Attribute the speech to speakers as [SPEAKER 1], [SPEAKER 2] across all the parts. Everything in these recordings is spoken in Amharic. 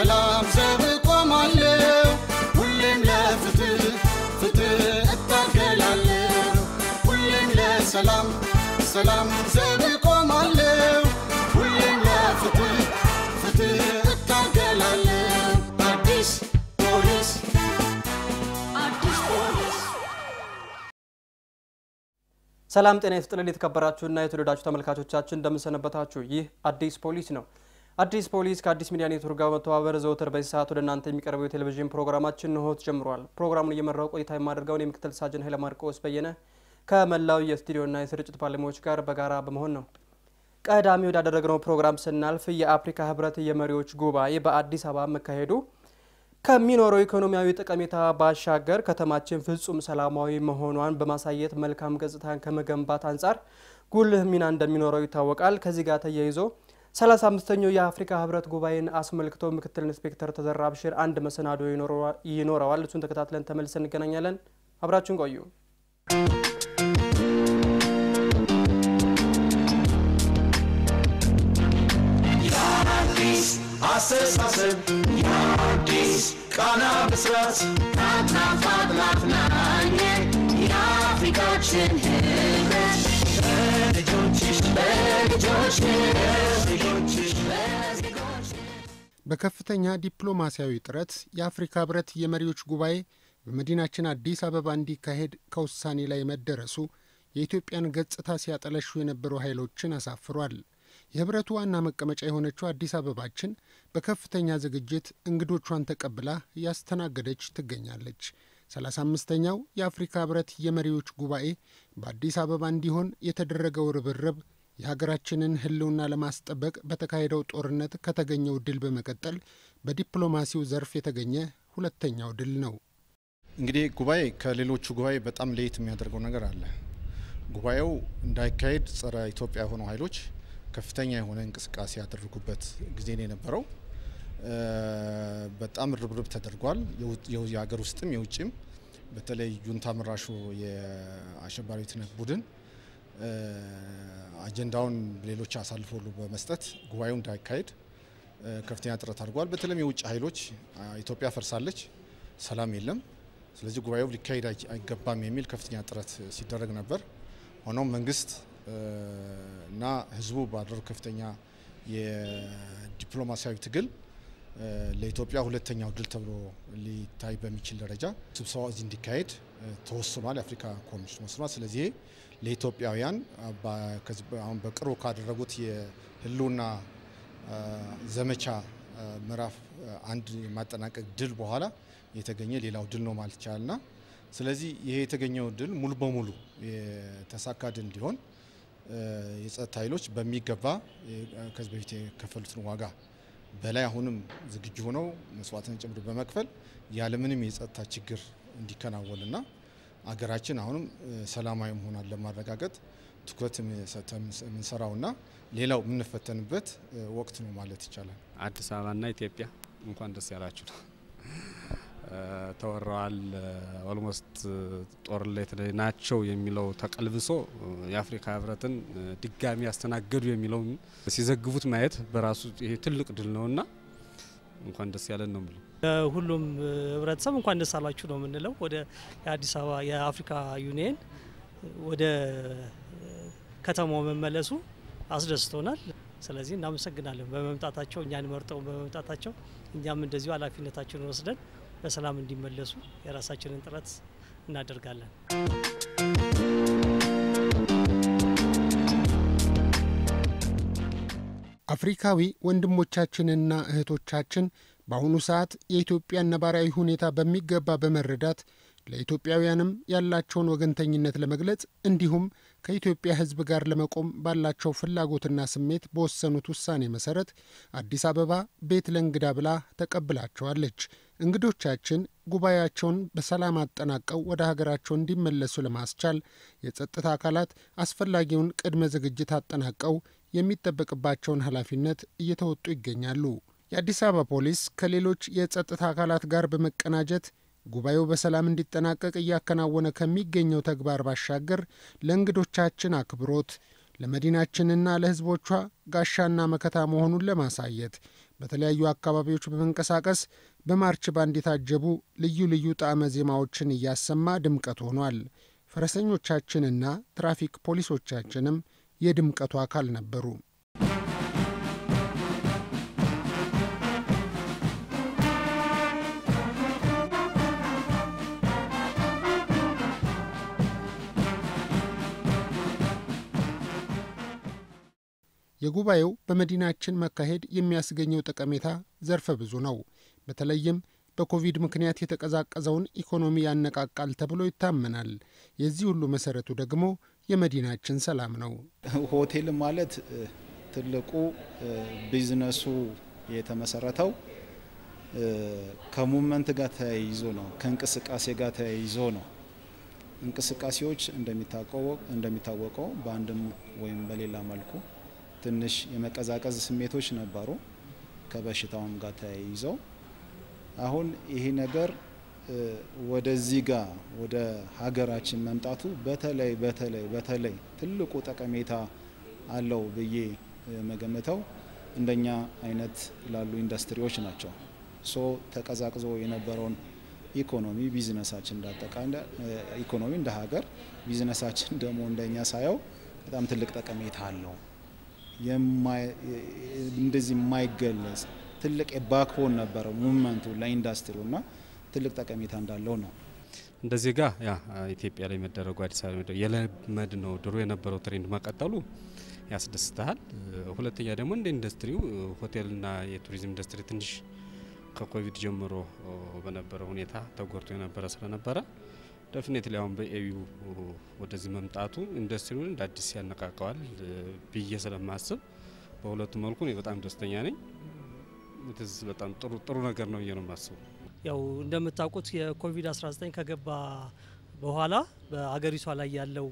[SPEAKER 1] ለሰላም ዘብ ቆማለሁ ሁሌም ለፍትህ ፍትህ እታገላለሁ ሁሌም ለሰላም ሰላም ዘብ ቆማለሁ ሁሌም ለፍትህ ፍትህ እታገላለሁ አዲስ ፖሊስ
[SPEAKER 2] ሰላም ጤና ይስጥልኝ የተከበራችሁና የተወደዳችሁ ተመልካቾቻችን እንደምንሰነበታችሁ ይህ አዲስ ፖሊስ ነው አዲስ ፖሊስ ከአዲስ ሚዲያ ኔትወርክ ጋር በተባበረ ዘወትር በሰዓት ወደ እናንተ የሚቀርበው የቴሌቪዥን ፕሮግራማችን ነው ጀምሯል ፕሮግራሙን እየመራው ቆይታ የማደርገው የምክትል ሳጅን ኃይለ ማርቆስ በየነ ከመላው የስቱዲዮና የስርጭት ባለሙያዎች ጋር በጋራ በመሆን ነው ቀዳሚ ወዳደረግነው ፕሮግራም ስናልፍ የአፍሪካ ህብረት የመሪዎች ጉባኤ በአዲስ አበባ መካሄዱ ከሚኖረው ኢኮኖሚያዊ ጠቀሜታ ባሻገር ከተማችን ፍጹም ሰላማዊ መሆኗን በማሳየት መልካም ገጽታን ከመገንባት አንፃር ጉልህ ሚና እንደሚኖረው ይታወቃል ከዚህ ጋር ተያይዞ 35ኛው የአፍሪካ ህብረት ጉባኤን አስመልክቶ ምክትል ኢንስፔክተር ተዘራ አብሽር አንድ መሰናዶ ይኖረዋል እሱን ተከታትለን ተመልሰን እንገናኛለን አብራችሁን ቆዩ
[SPEAKER 1] አሰሳሰብ ያዲስ ቃና ብስራት ታጥናፋጥናፍናኝ የአፍሪካችን ህብረት በልጆችሽ
[SPEAKER 3] በከፍተኛ ዲፕሎማሲያዊ ጥረት የአፍሪካ ህብረት የመሪዎች ጉባኤ በመዲናችን አዲስ አበባ እንዲካሄድ ከውሳኔ ላይ መደረሱ የኢትዮጵያን ገጽታ ሲያጠለሹ የነበሩ ኃይሎችን አሳፍሯል የህብረቱ ዋና መቀመጫ የሆነችው አዲስ አበባችን በከፍተኛ ዝግጅት እንግዶቿን ተቀብላ ያስተናገደች ትገኛለች 35ኛው የአፍሪካ ህብረት የመሪዎች ጉባኤ በአዲስ አበባ እንዲሆን የተደረገው ርብርብ የሀገራችንን ህልውና ለማስጠበቅ በተካሄደው ጦርነት ከተገኘው ድል በመቀጠል በዲፕሎማሲው ዘርፍ የተገኘ ሁለተኛው ድል ነው
[SPEAKER 4] እንግዲህ ጉባኤ ከሌሎቹ ጉባኤ በጣም ለየት የሚያደርገው ነገር አለ ጉባኤው እንዳይካሄድ ጸረ ኢትዮጵያ ሆነው ኃይሎች ከፍተኛ የሆነ እንቅስቃሴ ያደረጉበት ጊዜ ነው የነበረው በጣም ርብርብ ተደርጓል የሀገር ውስጥም የውጭም በተለይ ጁንታ መራሹ የአሸባሪነት ቡድን አጀንዳውን ሌሎች አሳልፈው በመስጠት ጉባኤው እንዳይካሄድ ከፍተኛ ጥረት አድርጓል በተለይ የውጭ ኃይሎች ኢትዮጵያ ፈርሳለች ሰላም የለም ስለዚህ ጉባኤው ሊካሄድ አይገባም የሚል ከፍተኛ ጥረት ሲደረግ ነበር ሆኖም መንግስት እና ህዝቡ ባደረገው ከፍተኛ የዲፕሎማሲያዊ ትግል ለኢትዮጵያ ሁለተኛው ድል ተብሎ ሊታይ በሚችል ደረጃ ስብሰባው እዚህ እንዲካሄድ ተወስኗል የአፍሪካ ኮሚሽን ወስኗል ስለዚህ ለኢትዮጵያውያን አሁን በቅርቡ ካደረጉት የህልውና ዘመቻ ምዕራፍ አንድ ማጠናቀቅ ድል በኋላ የተገኘ ሌላው ድል ነው ማለት ይቻላልና ስለዚህ ይሄ የተገኘው ድል ሙሉ በሙሉ የተሳካ ድል እንዲሆን የጸጥታ ኃይሎች በሚገባ ከዚህ በፊት የከፈሉትን ዋጋ በላይ አሁንም ዝግጁ ሆነው መስዋዕትን ጨምሮ በመክፈል ያለምንም የጸጥታ ችግር እንዲከናወንና አገራችን አሁንም ሰላማዊ መሆኗን ለማረጋገጥ ትኩረት የምንሰራውና ሌላው የምንፈተንበት ወቅት ነው ማለት ይቻላል
[SPEAKER 5] አዲስ አበባና ኢትዮጵያ እንኳን ደስ ያላችሁ ተወራል ኦልሞስት ጦርነት ናቸው የሚለው ተቀልብሶ የአፍሪካ ህብረትን ድጋሚ ያስተናገዱ የሚለው ሲዘግቡት ማየት በራሱ ይሄ ትልቅ ድል ነውና እንኳን ደስ ያለን ነው ማለት
[SPEAKER 6] ሁሉም ህብረተሰብ እንኳን ደስ አላችሁ ነው የምንለው ወደ የአዲስ አበባ የአፍሪካ ዩኒየን ወደ ከተማው መመለሱ አስደስቶናል ስለዚህ እናመሰግናለን በመምጣታቸው እኛን መርጠው በመምጣታቸው እኛም እንደዚሁ ኃላፊነታችንን ወስደን በሰላም እንዲመለሱ የራሳችንን ጥረት እናደርጋለን
[SPEAKER 3] አፍሪካዊ ወንድሞቻችንና እህቶቻችን በአሁኑ ሰዓት የኢትዮጵያ ነባራዊ ሁኔታ በሚገባ በመረዳት ለኢትዮጵያውያንም ያላቸውን ወገንተኝነት ለመግለጽ እንዲሁም ከኢትዮጵያ ህዝብ ጋር ለመቆም ባላቸው ፍላጎትና ስሜት በወሰኑት ውሳኔ መሰረት አዲስ አበባ ቤት ለእንግዳ ብላ ተቀብላቸዋለች እንግዶቻችን ጉባኤያቸውን በሰላም አጠናቀው ወደ ሀገራቸው እንዲመለሱ ለማስቻል የጸጥታ አካላት አስፈላጊውን ቅድመ ዝግጅት አጠናቀው የሚጠበቅባቸውን ኃላፊነት እየተወጡ ይገኛሉ የአዲስ አበባ ፖሊስ ከሌሎች የጸጥታ አካላት ጋር በመቀናጀት ጉባኤው በሰላም እንዲጠናቀቅ ያከናወነ ከሚገኘው ተግባር ባሻገር ለእንግዶቻችን አክብሮት ለመዲናችንና ለህዝቦቿ ጋሻና መከታ መሆኑን ለማሳየት በተለያዩ አካባቢዎች በመንቀሳቀስ በማርች ባንድ የታጀቡ ልዩ ልዩ ጣዕመ ዜማዎችን እያሰማ ድምቀት ሆኗል። ፈረሰኞቻችንና ትራፊክ ፖሊሶቻችንም የድምቀቱ አካል ነበሩ። የጉባኤው በመዲናችን መካሄድ የሚያስገኘው ጠቀሜታ ዘርፈ ብዙ ነው። በተለይም በኮቪድ ምክንያት የተቀዛቀዘውን ኢኮኖሚ ያነቃቃል ተብሎ ይታመናል። የዚህ ሁሉ መሰረቱ ደግሞ የመዲናችን ሰላም ነው።
[SPEAKER 7] ሆቴል ማለት ትልቁ ቢዝነሱ የተመሰረተው ከሙቭመንት ጋር ተያይዞ ነው፣ ከእንቅስቃሴ ጋር ተያይዞ ነው። እንቅስቃሴዎች እንደሚታወቀው በአንድም ወይም በሌላ መልኩ ትንሽ የመቀዛቀዝ ስሜቶች ነበሩ ከበሽታውም ጋር ተያይዘው። አሁን ይሄ ነገር ወደዚህ ጋር ወደ ሀገራችን መምጣቱ በተለይ ትልቁ ጠቀሜታ አለው ብዬ መገመተው እንደኛ አይነት ላሉ ኢንዱስትሪዎች ናቸው። ተቀዛቅዞ የነበረውን ኢኮኖሚ ቢዝነሳችን እንዳጠቃላይ ኢኮኖሚ እንደ ሀገር ቢዝነሳችን ደግሞ እንደኛ ሳየው በጣም ትልቅ ጠቀሜታ አለው። እንደዚህ የማይገለጽ ትልቅ የባክቦን ነበረ ሙቭመንቱ ለኢንዱስትሪውና ትልቅ ጠቀሜታ እንዳለው ነው።
[SPEAKER 5] እንደዚህ ጋር ኢትዮጵያ ላይ መደረጉ አዲስ አበባ የለመድ ነው። ድሮ የነበረው ትሬንድ መቀጠሉ ያስደስታል። ሁለተኛ ደግሞ እንደ ኢንዱስትሪው ሆቴልና የቱሪዝም ኢንዱስትሪ ትንሽ ከኮቪድ ጀምሮ በነበረው ሁኔታ ተጎርቶ የነበረ ስለነበረ ዴፊኒትሊ አሁን በኤዩ ወደዚህ መምጣቱ ኢንዱስትሪውን እንደ አዲስ ያነቃቀዋል ብዬ ስለማስብ በሁለቱ መልኩ ነው በጣም ደስተኛ ነኝ። በጣም ጥሩ ነገር ነው ብዬ ነው የማስበው።
[SPEAKER 6] ያው እንደምታውቁት የኮቪድ-19 ከገባ በኋላ በአገሪቷ ላይ ያለው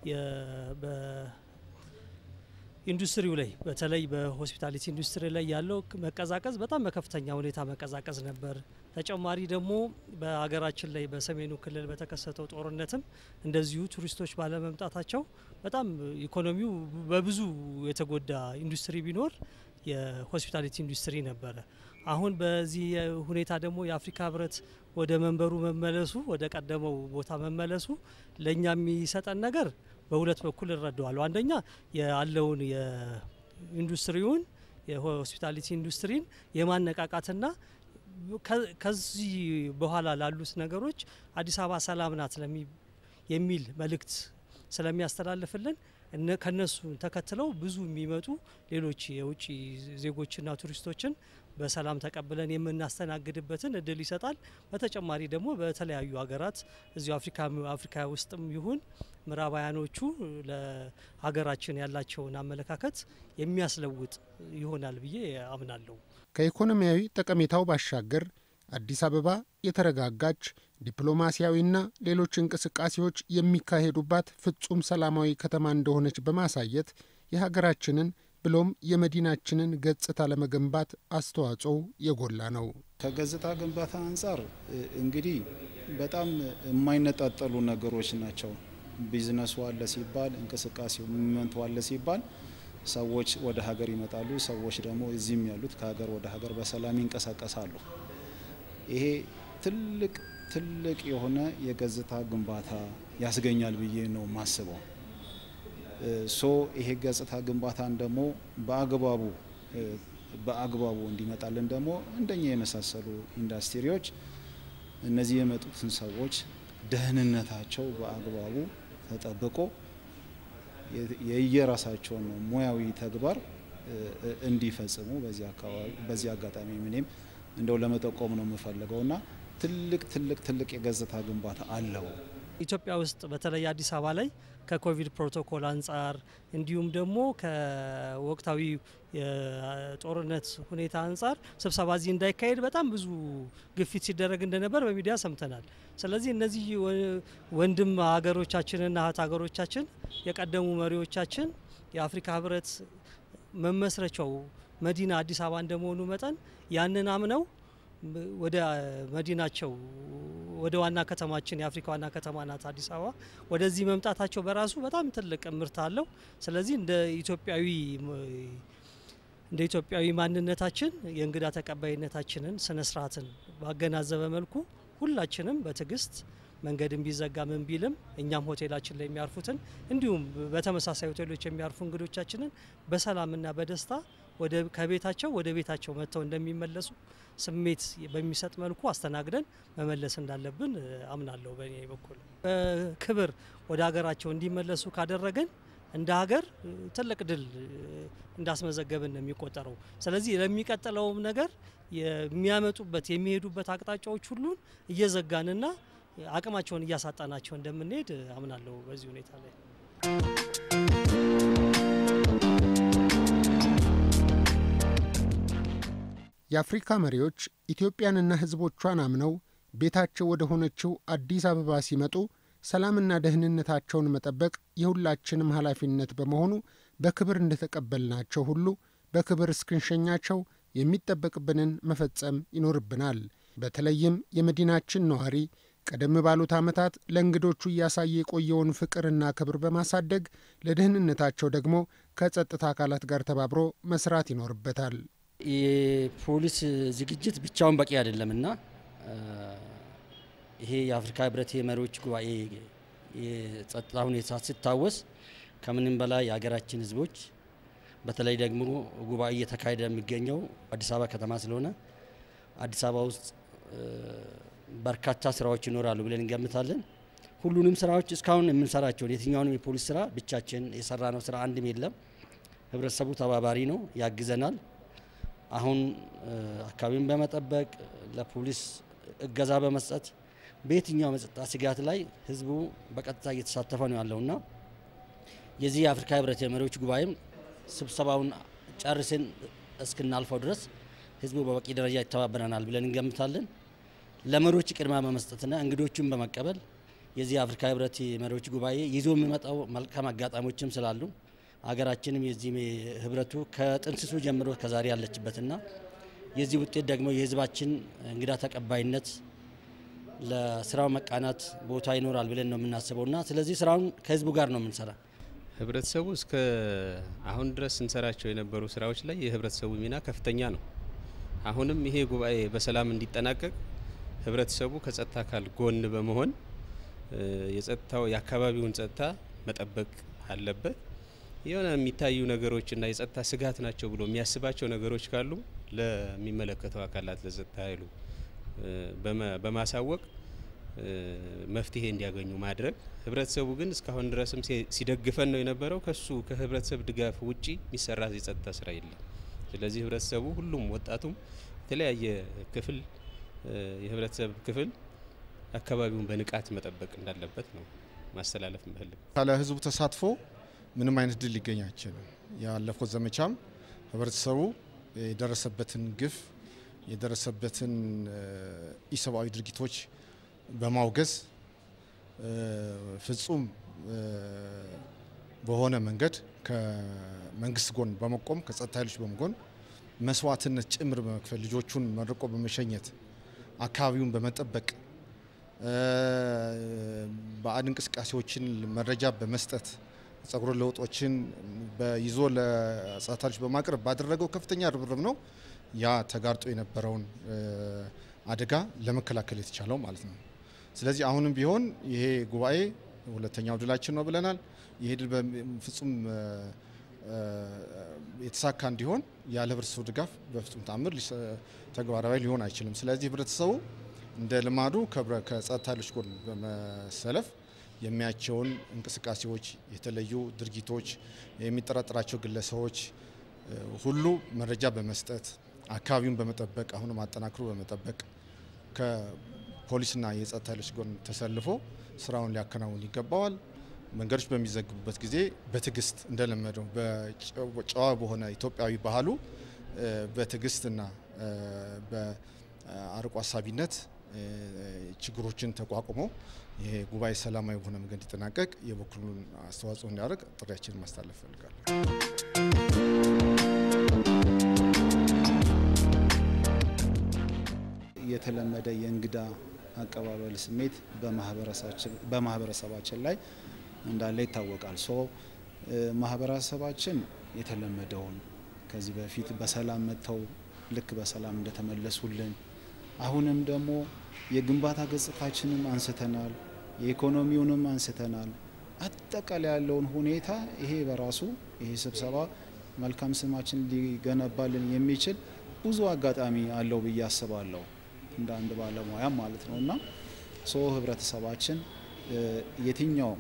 [SPEAKER 6] ኢንዱስትሪው ላይ በተለይ በሆስፒታሊቲ ኢንዱስትሪ ላይ ያለው መቀዛቀዝ በጣም በከፍተኛ ሁኔታ መቀዛቀዝ ነበር። ተጨማሪ ደግሞ በአገራችን ላይ በሰሜኑ ክልል በተከሰተው ጦርነትም እንደዚሁ ቱሪስቶች ባለመምጣታቸው በጣም ኢኮኖሚው በብዙ የተጎዳ ኢንዱስትሪ ቢኖር የሆስፒታሊቲ ኢንዱስትሪ ነበረ። አሁን በዚህ ሁኔታ ደግሞ የአፍሪካ ህብረት ወደ መንበሩ መመለሱ ወደ ቀደመው ቦታ መመለሱ ለኛ የሚሰጠን ነገር በሁለት በኩል እረዳዋለሁ። አንደኛ ያለውን የኢንዱስትሪውን የሆስፒታሊቲ ኢንዱስትሪን የማነቃቃትና ከዚህ በኋላ ላሉት ነገሮች አዲስ አበባ ሰላም ናት የሚል መልእክት ስለሚያስተላልፍልን ከነሱ ተከትለው ብዙ የሚመጡ ሌሎች የውጭ ዜጎችና ቱሪስቶችን በሰላም ተቀብለን የምናስተናግድበትን እድል ይሰጣል። በተጨማሪ ደግሞ በተለያዩ ሀገራት እዚሁ አፍሪካ ውስጥም ይሁን ምዕራባውያኖቹ ለሀገራችን ያላቸውን አመለካከት የሚያስለውጥ ይሆናል ብዬ አምናለሁ።
[SPEAKER 3] ከኢኮኖሚያዊ ጠቀሜታው ባሻገር አዲስ አበባ የተረጋጋች ዲፕሎማሲያዊና ሌሎች እንቅስቃሴዎች የሚካሄዱባት ፍጹም ሰላማዊ ከተማ እንደሆነች በማሳየት የሀገራችንን ብሎም የመዲናችንን ገጽታ ለመገንባት አስተዋጽኦ የጎላ ነው።
[SPEAKER 7] ከገጽታ ግንባታ አንጻር እንግዲህ በጣም የማይነጣጠሉ ነገሮች ናቸው። ቢዝነሱ አለ ሲባል፣ እንቅስቃሴው ሙቭመንቱ አለ ሲባል ሰዎች ወደ ሀገር ይመጣሉ። ሰዎች ደግሞ እዚህም ያሉት ከሀገር ወደ ሀገር በሰላም ይንቀሳቀሳሉ። ይሄ ትልቅ የሆነ የገጽታ ግንባታ ያስገኛል ብዬ ነው ማስበው። ይሄ ገጽታ ግንባታን ደግሞ በአግባቡ እንዲመጣልን ደግሞ እንደኛ የመሳሰሉ ኢንዱስትሪዎች እነዚህ የመጡትን ሰዎች ደህንነታቸው በአግባቡ ተጠብቆ የየራሳቸውን ሙያዊ ተግባር እንዲፈጽሙ በዚህ አጋጣሚ ምንም እንደው ለመጠቆም ነው የምፈልገውና ትልቅ የገጽታ ግንባታ አለው።
[SPEAKER 6] ኢትዮጵያ ውስጥ በተለይ አዲስ አበባ ላይ ከኮቪድ ፕሮቶኮል አንጻር እንዲሁም ደግሞ ከወቅታዊ የጦርነት ሁኔታ አንጻር ስብሰባ እዚህ እንዳይካሄድ በጣም ብዙ ግፊት ሲደረግ እንደነበር በሚዲያ ሰምተናል። ስለዚህ እነዚህ ወንድም ሀገሮቻችንና እህት ሀገሮቻችን የቀደሙ መሪዎቻችን የአፍሪካ ህብረት መመስረቻው መዲና አዲስ አበባ እንደመሆኑ መጠን ያንን አምነው ወደ መዲናቸው ወደ ዋና ከተማችን የአፍሪካ ዋና ከተማ ናት አዲስ አበባ ወደዚህ መምጣታቸው በራሱ በጣም ትልቅ ምርት አለው። ስለዚህ እንደ ኢትዮጵያዊ እንደ ኢትዮጵያዊ ማንነታችን የእንግዳ ተቀባይነታችንን ስነ ስርዓትን ባገናዘበ መልኩ ሁላችንም በትግስት መንገድን ቢዘጋ ምን ቢልም እኛም ሆቴላችን ላይ የሚያርፉትን እንዲሁም በተመሳሳይ ሆቴሎች የሚያርፉ እንግዶቻችንን በሰላምና በደስታ ከቤታቸው ወደ ቤታቸው መጥተው እንደሚመለሱ ስሜት በሚሰጥ መልኩ አስተናግደን መመለስ እንዳለብን አምናለሁ። በእኔ በኩል በክብር ወደ ሀገራቸው እንዲመለሱ ካደረገን እንደ ሀገር ትልቅ ድል እንዳስመዘገብን ነው የሚቆጠረው። ስለዚህ ለሚቀጥለውም ነገር የሚያመጡበት የሚሄዱበት አቅጣጫዎች ሁሉን እየዘጋንና አቅማቸውን እያሳጣናቸው እንደምንሄድ አምናለሁ በዚህ ሁኔታ ላይ።
[SPEAKER 3] የአፍሪካ መሪዎች ኢትዮጵያንና ሕዝቦቿን አምነው ቤታቸው ወደ ሆነችው አዲስ አበባ ሲመጡ ሰላምና ደህንነታቸውን መጠበቅ የሁላችንም ኃላፊነት በመሆኑ በክብር እንደተቀበልናቸው ሁሉ በክብር እስክንሸኛቸው የሚጠበቅብንን መፈጸም ይኖርብናል። በተለይም የመዲናችን ነዋሪ ቀደም ባሉት ዓመታት ለእንግዶቹ እያሳየ የቆየውን ፍቅርና ክብር በማሳደግ ለደህንነታቸው ደግሞ ከጸጥታ አካላት ጋር ተባብሮ መስራት ይኖርበታል።
[SPEAKER 8] የፖሊስ ዝግጅት ብቻውን በቂ አይደለምና ይሄ የአፍሪካ ህብረት የመሪዎች ጉባኤ የጸጥታ ሁኔታ ሲታወስ ከምንም በላይ የሀገራችን ህዝቦች በተለይ ደግሞ ጉባኤ እየተካሄደ የሚገኘው አዲስ አበባ ከተማ ስለሆነ አዲስ አበባ ውስጥ በርካታ ስራዎች ይኖራሉ ብለን እንገምታለን። ሁሉንም ስራዎች እስካሁን የምንሰራቸው የትኛውንም የፖሊስ ስራ ብቻችን የሰራነው ስራ አንድም የለም። ህብረተሰቡ ተባባሪ ነው፣ ያግዘናል። አሁን አካባቢን በመጠበቅ ለፖሊስ እገዛ በመስጠት በየትኛው የጸጥታ ስጋት ላይ ህዝቡ በቀጥታ እየተሳተፈ ነው ያለውና የዚህ የአፍሪካ ህብረት የመሪዎች ጉባኤም ስብሰባውን ጨርሰን እስክናልፈው ድረስ ህዝቡ በበቂ ደረጃ ይተባበረናል ብለን እንገምታለን። ለመሪዎች ቅድሚያ በመስጠትና እንግዶችን በመቀበል የዚህ የአፍሪካ ህብረት የመሪዎች ጉባኤ ይዞ የሚመጣው መልካም አጋጣሚዎችም ስላሉ አገራችንም የዚህ ህብረቱ ከጥንስሱ ጀምሮ ከዛሬ ያለችበትና የዚህ ውጤት ደግሞ የህዝባችን እንግዳ ተቀባይነት ለስራው መቃናት ቦታ ይኖራል ብለን ነው የምናስበውና ስለዚህ ስራውን ከህዝቡ ጋር ነው የምንሰራ።
[SPEAKER 9] ህብረተሰቡ እስከ አሁን ድረስ እንሰራቸው የነበሩ ስራዎች ላይ የህብረተሰቡ ሚና ከፍተኛ ነው። አሁንም ይሄ ጉባኤ በሰላም እንዲጠናቀቅ ህብረተሰቡ ከጸጥታ አካል ጎን በመሆን የጸጥታው የአካባቢውን ጸጥታ መጠበቅ አለበት። የሆነ የሚታዩ ነገሮችና የጸጥታ ስጋት ናቸው ብሎ የሚያስባቸው ነገሮች ካሉ ለሚመለከተው አካላት ለጸጥታ ኃይሉ በማሳወቅ መፍትሄ እንዲያገኙ ማድረግ። ህብረተሰቡ ግን እስካሁን ድረስም ሲደግፈን ነው የነበረው። ከሱ ከህብረተሰብ ድጋፍ ውጪ የሚሰራ የጸጥታ ስራ የለም። ስለዚህ ህብረተሰቡ ሁሉም ወጣቱም የተለያየ ክፍል የህብረተሰብ ክፍል አካባቢውን በንቃት መጠበቅ እንዳለበት ነው ማስተላለፍ ምፈልግ።
[SPEAKER 4] ካለ ህዝቡ ተሳትፎ ምንም አይነት ድል ሊገኝ አይችልም። ያለፈው ዘመቻም ህብረተሰቡ የደረሰበትን ግፍ የደረሰበትን ኢሰብአዊ ድርጊቶች በማውገዝ ፍጹም በሆነ መንገድ ከመንግስት ጎን በመቆም ከጸጥታ ኃይሎች በመጎን መስዋዕትነት ጭምር በመክፈል ልጆቹን መርቆ በመሸኘት አካባቢውን በመጠበቅ ባዕድ እንቅስቃሴዎችን መረጃ በመስጠት ጸጉረ ለውጦችን በይዞ ለጸጥታ ኃይሎች በማቅረብ ባደረገው ከፍተኛ ርብርብ ነው ያ ተጋርጦ የነበረውን አደጋ ለመከላከል የተቻለው ማለት ነው። ስለዚህ አሁንም ቢሆን ይሄ ጉባኤ ሁለተኛው ድላችን ነው ብለናል። ይሄ ድል በፍጹም የተሳካ እንዲሆን ያለ ህብረተሰቡ ድጋፍ በፍጹም ተአምር ተግባራዊ ሊሆን አይችልም። ስለዚህ ህብረተሰቡ እንደ ልማዱ ከጸጥታ ኃይሎች ጎን በመሰለፍ የሚያቸውን እንቅስቃሴዎች፣ የተለዩ ድርጊቶች፣ የሚጠረጠራቸው ግለሰቦች ሁሉ መረጃ በመስጠት አካባቢውን በመጠበቅ አሁንም አጠናክሮ በመጠበቅ ከፖሊስና የጸጥታ ኃይሎች ጎን ተሰልፎ ስራውን ሊያከናውን ይገባዋል። መንገዶች በሚዘግቡበት ጊዜ በትዕግስት እንደለመደው በጨዋ በሆነ ኢትዮጵያዊ ባህሉ በትዕግስትና በአርቆ ሀሳቢነት ችግሮችን ተቋቁሞ ይሄ ጉባኤ ሰላማዊ በሆነ መንገድ እንዲጠናቀቅ የበኩሉን አስተዋጽኦ እንዲያደርግ ጥሪያችንን ማስተላለፍ ፈልጋለሁ።
[SPEAKER 7] የተለመደ የእንግዳ አቀባበል ስሜት በማህበረሰባችን ላይ እንዳለ ይታወቃል። ማህበረሰባችን የተለመደውን ከዚህ በፊት በሰላም መጥተው ልክ በሰላም እንደተመለሱልን አሁንም ደግሞ የግንባታ ገጽታችንን አንስተናል የኢኮኖሚውንም አንስተናል አጠቃላይ ያለውን ሁኔታ ይሄ በራሱ ይሄ ስብሰባ መልካም ስማችን ሊገነባልን የሚችል ብዙ አጋጣሚ አለው ብዬ አስባለሁ እንደ አንድ ባለሙያ ማለት ነውና ህብረተሰባችን የትኛው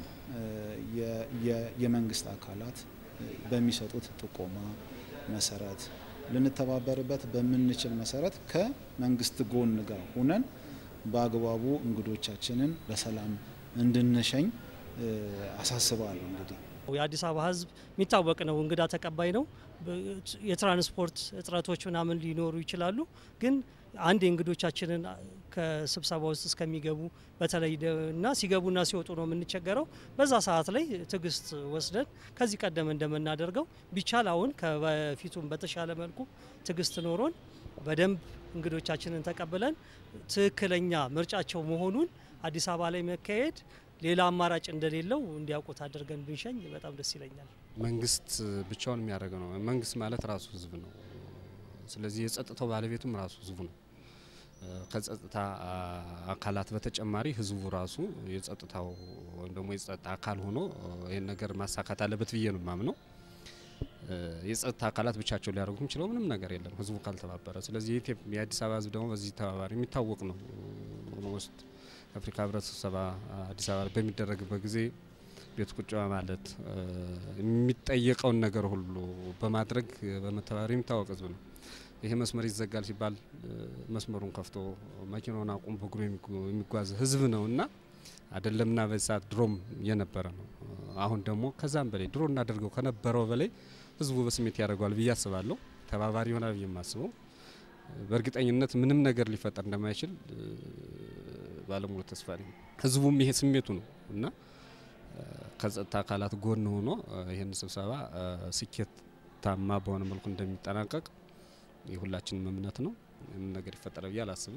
[SPEAKER 7] የመንግስት አካላት በሚሰጡት ጥቆማ መሰረት ልንተባበርበት በመንችል መሰረት ከመንግስት ጎን ጋር ሆነን በአግባቡ እንግዶቻችንን በሰላም እንድንሸኝ አሳስባለሁ እንግዲህ
[SPEAKER 6] የአዲስ አበባ ህዝብ የሚታወቅ ነው እንግዳ ተቀባይ ነው የትራንስፖርት እጥረቶች ምናምን ሊኖሩ ይችላሉ ግን አንድ እንግዶቻችንን ከስብሰባ ውስጥ እስከሚገቡ በተለይና ሲገቡና ሲወጡ ነው የምንቸገረው በዛ ሰዓት ላይ ትግስት ወስደን ከዚህ ቀደም እንደምናደርገው ቢቻል አሁን ከበፊቱም በተሻለ መልኩ ትግስት ኖሮን በደንብ እንግዶቻችንን ተቀበለን ትክክለኛ ምርጫቸው መሆኑን አዲስ አበባ ላይ መካሄድ ሌላ አማራጭ እንደሌለው እንዲያውቁት አድርገን ብንሸኝ በጣም ደስ ይለኛል
[SPEAKER 5] መንግስት ብቻውን የሚያደርገው ነው መንግስት ማለት ራሱ ህዝብ ነው ስለዚህ የጸጥታው ባለቤቱም ራሱ ህዝቡ ነው ከጸጥታ አካላት በተጨማሪ ህዝቡ ራሱ የጸጥታው ደግሞ የጸጥታ አካል ሆኖ ይሄን ነገር ማሳካት አለበት ብዬ ነው ማምነው የጸጥታ አካላት ብቻቸው ሊያደርጉ የሚችለው ምንም ነገር የለም ህዝቡ ካልተባበረ ስለዚህ የአዲስ አበባ ህዝብ ደግሞ በዚህ ተባባሪ የሚታወቅ ነው ወስት አፍሪካ ህብረት ስብሰባ አዲስ አበባ በሚደረግበት ጊዜ ቤት ቁጭ ማለት የሚጠየቀውን ነገር ሁሉ በማድረግ በመተባበር የሚታወቅ ህዝብ ነው ይሄ መስመር ይዘጋል ሲባል መስመሩን ከፍቶ መኪናውን አቁም በእግሩ የሚጓዝ ህዝብ ነውና አይደለምና በሰዓት ድሮም የነበረ ነው አሁን ደግሞ ከዛም በላይ ድሮ እናደርገው ከነበረው በላይ ህዝቡ በስሜት ያደርጋል ብዬ አስባለሁ ተባባሪ ይሆናል ብዬ ማስበው በእርግጠኝነት ምንም ነገር ሊፈጠር እንደማይችል ባለሙሉ ተስፋ ነኝ ህዝቡም ይሄ ስሜቱ ነው እና ከጸጥታ አካላት ጎን ሆኖ ይሄን ስብሰባ ስኬታማ በሆነ መልኩ እንደሚጠናቀቅ የሁላችንም እምነት ነው ምንም ነገር ይፈጠራል ብዬ አላስብም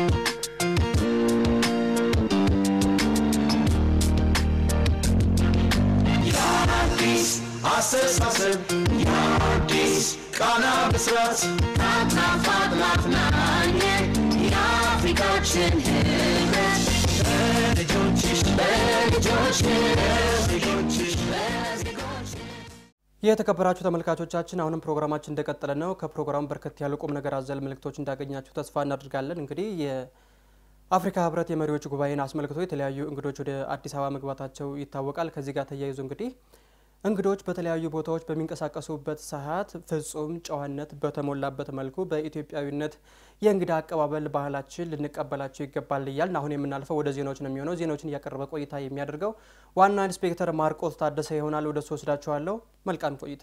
[SPEAKER 1] የአዲስ አስተሳሰብ የአዲስ ቃና ብስራት ካናፋት ናኘ የአፍሪካችን ህብረት ለልጆችሽ
[SPEAKER 2] የተከበራችሁ ተመልካቾቻችን አሁንም ፕሮግራማችን እንደቀጠለ ነው ከፕሮግራሙ በርከት ያሉ ቁም ነገር አዘል መልእክቶች እንዳገኛችሁ ተስፋ እናደርጋለን እንግዲህ የአፍሪካ ህብረት የመሪዎች ጉባኤን አስመልክቶ የተለያዩ እንግዶች ወደ አዲስ አበባ መግባታቸው ይታወቃል ከዚህ ጋር ተያይዞ እንግዲህ እንግዶች በተለያዩ ቦታዎች በሚንቀሳቀሱበት ሰዓት ፍጹም ጨዋነት በተሞላበት መልኩ በኢትዮጵያዊነት የእንግዳ አቀባበል ባህላችን ልንቀበላቸው ይገባል ይላል አሁን የምናልፈው ወደ ዜናዎች ነው የሚሆነው ዜናዎችን ያቀርበ ቆይታ የሚያደርገው ዋና ኢንስፔክተር ማርቆስ ታደሰ ይሆናል ወደ ወስዳችኋለሁ መልካም ቆይታ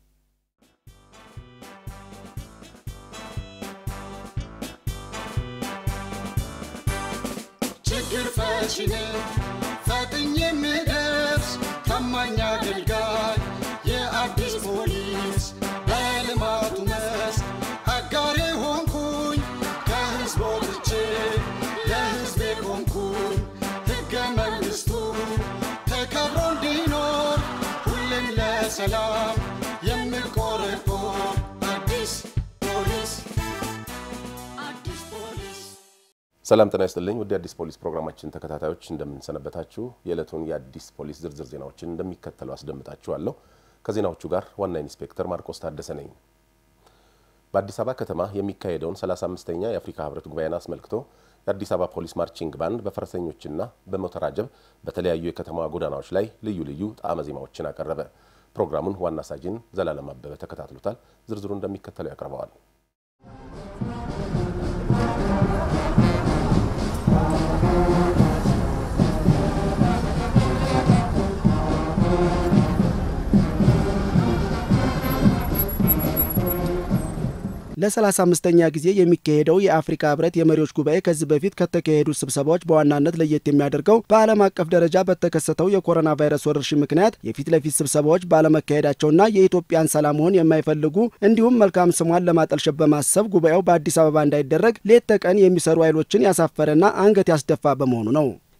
[SPEAKER 1] ችግር ፈቺ ፈጥኜ ምደርስ ታማኝ አገልጋይ የአዲስ ፖሊስ በልማቱ መስክ አጋሬ ሆንኩኝ ከህዝብ ወጥቼ ለህዝቤ ቆምኩኝ ሕገ መንግሥቱ ተከብሮ እንዲኖር ሁሌም ለሰላም የምቆረቆር አዲስ ፖሊስ
[SPEAKER 10] ሰላም ጤና ይስጥልኝ ወደ አዲስ ፖሊስ ፕሮግራማችን ተከታታዮች እንደምንሰነበታችሁ የዕለቱን የአዲስ ፖሊስ ዝርዝር ዜናዎችን እንደሚከተለው አስደምጣችኋለሁ ከዜናዎቹ ጋር ዋና ኢንስፔክተር ማርቆስ ታደሰ ነኝ በአዲስ አበባ ከተማ የሚካሄደውን 35ኛ የአፍሪካ ህብረት ጉባኤን አስመልክቶ የአዲስ አበባ ፖሊስ ማርቺንግ ባንድ በፈረሰኞችና በሞተር አጀብ በተለያዩ የከተማዋ ጎዳናዎች ላይ ልዩ ልዩ ጣዕመ ዜማዎችን አቀረበ ፕሮግራሙን ዋና ሳጅን ዘላለም አበበ ተከታትሎታል ዝርዝሩ እንደሚከተለው ያቀርበዋል
[SPEAKER 11] ለ35ኛ ጊዜ የሚካሄደው የአፍሪካ ህብረት የመሪዎች ጉባኤ ከዚህ በፊት ከተካሄዱ ስብሰባዎች በዋናነት ለየት የሚያደርገው በዓለም አቀፍ ደረጃ በተከሰተው የኮሮና ቫይረስ ወረርሽኝ ምክንያት የፊት ለፊት ስብሰባዎች ባለመካሄዳቸውና የኢትዮጵያን ሰላም መሆን የማይፈልጉ እንዲሁም መልካም ስሟን ለማጠልሸት በማሰብ ጉባኤው በአዲስ አበባ እንዳይደረግ ሌት ተቀን የሚሰሩ ኃይሎችን ያሳፈረና አንገት ያስደፋ በመሆኑ ነው።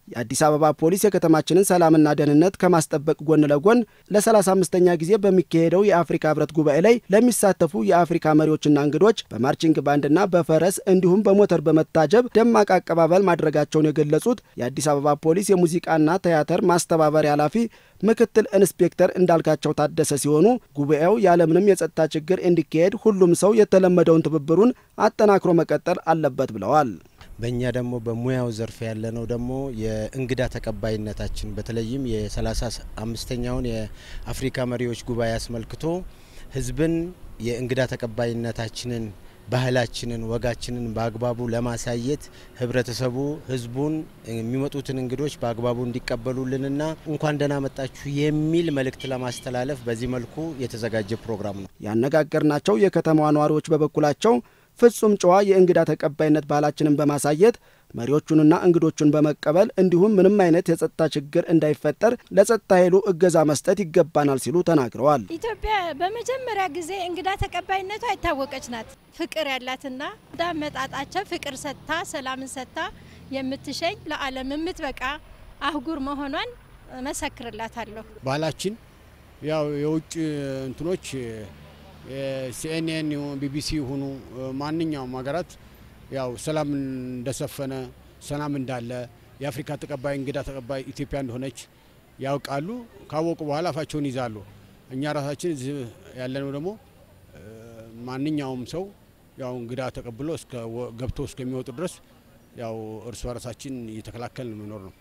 [SPEAKER 11] የአዲስ አበባ ፖሊስ የከተማችንን ሰላምና ደህንነት ከማስጠበቅ ጎን ለጎን ለ35ኛ ጊዜ በሚካሄደው የአፍሪካ ህብረት ጉባኤ ላይ ለሚሳተፉ የአፍሪካ መሪዎችና እንግዶች በማርቺንግ ባንድና በፈረስ እንዲሁም በሞተር በመታጀብ ደማቅ አቀባበል ማድረጋቸውን የገለጹት የአዲስ አበባ ፖሊስ የሙዚቃና ቲያትር ማስተባበሪያ ኃላፊ ምክትል ኢንስፔክተር እንዳልካቸው ታደሰ ሲሆኑ ጉባኤው ያለምንም የጸጥታ ችግር እንዲካሄድ ሁሉም ሰው የተለመደውን ትብብሩን አጠናክሮ መቀጠል አለበት ብለዋል።
[SPEAKER 12] በእኛ ደግሞ በሙያው ዘርፍ ያለነው ደግሞ የእንግዳ ተቀባይነታችን በተለይም የ35ኛውን የአፍሪካ መሪዎች ጉባኤ አስመልክቶ ህዝብን የእንግዳ ተቀባይነታችንን ባህላችንን ወጋችንን በአግባቡ ለማሳየት ህብረተሰቡ ህዝቡን የሚመጡትን እንግዶች በአግባቡ እንዲቀበሉልንና እንኳን ደህና መጣችሁ የሚል መልእክት ለማስተላለፍ በዚህ መልኩ የተዘጋጀ ፕሮግራም ነው።
[SPEAKER 11] ያነጋገርናቸው የከተማዋ ነዋሪዎች በበኩላቸው ፍጹም ጨዋ የእንግዳ ተቀባይነት ባህላችንን በማሳየት መሪዎቹንና እንግዶቹን በመቀበል እንዲሁም ምንም አይነት የጸጥታ ችግር እንዳይፈጠር ለጸጥታ ኃይሉ እገዛ መስጠት ይገባናል ሲሉ ተናግረዋል።
[SPEAKER 13] ኢትዮጵያ በመጀመሪያ ጊዜ እንግዳ ተቀባይነቷ የታወቀች ናት። ፍቅር ያላትና ዳመጣጣቸው ፍቅር ሰጥታ ሰላምን ሰጥታ የምትሸኝ ለዓለም የምትበቃ አህጉር መሆኗን መሰክርላታለሁ።
[SPEAKER 14] ባህላችን ያው የውጭ እንትኖች CNN BBC ሆኑ ማንኛውም ሀገራት ያው ሰላም እንደሰፈነ ሰላም እንዳለ የአፍሪካ ተቀባይ እንግዳ ተቀባይ ኢትዮጵያ እንደሆነች ያውቃሉ። ካወቁ በኋላ አፋቸውን ይዛሉ። እኛ ራሳችን ያለነው ደግሞ ማንኛውም ሰው ያው እንግዳ ተቀብሎ እስከ ገብቶ እስከሚወጡ ድረስ ያው እርስ በርሳችን እየተከላከልን መኖር ነው።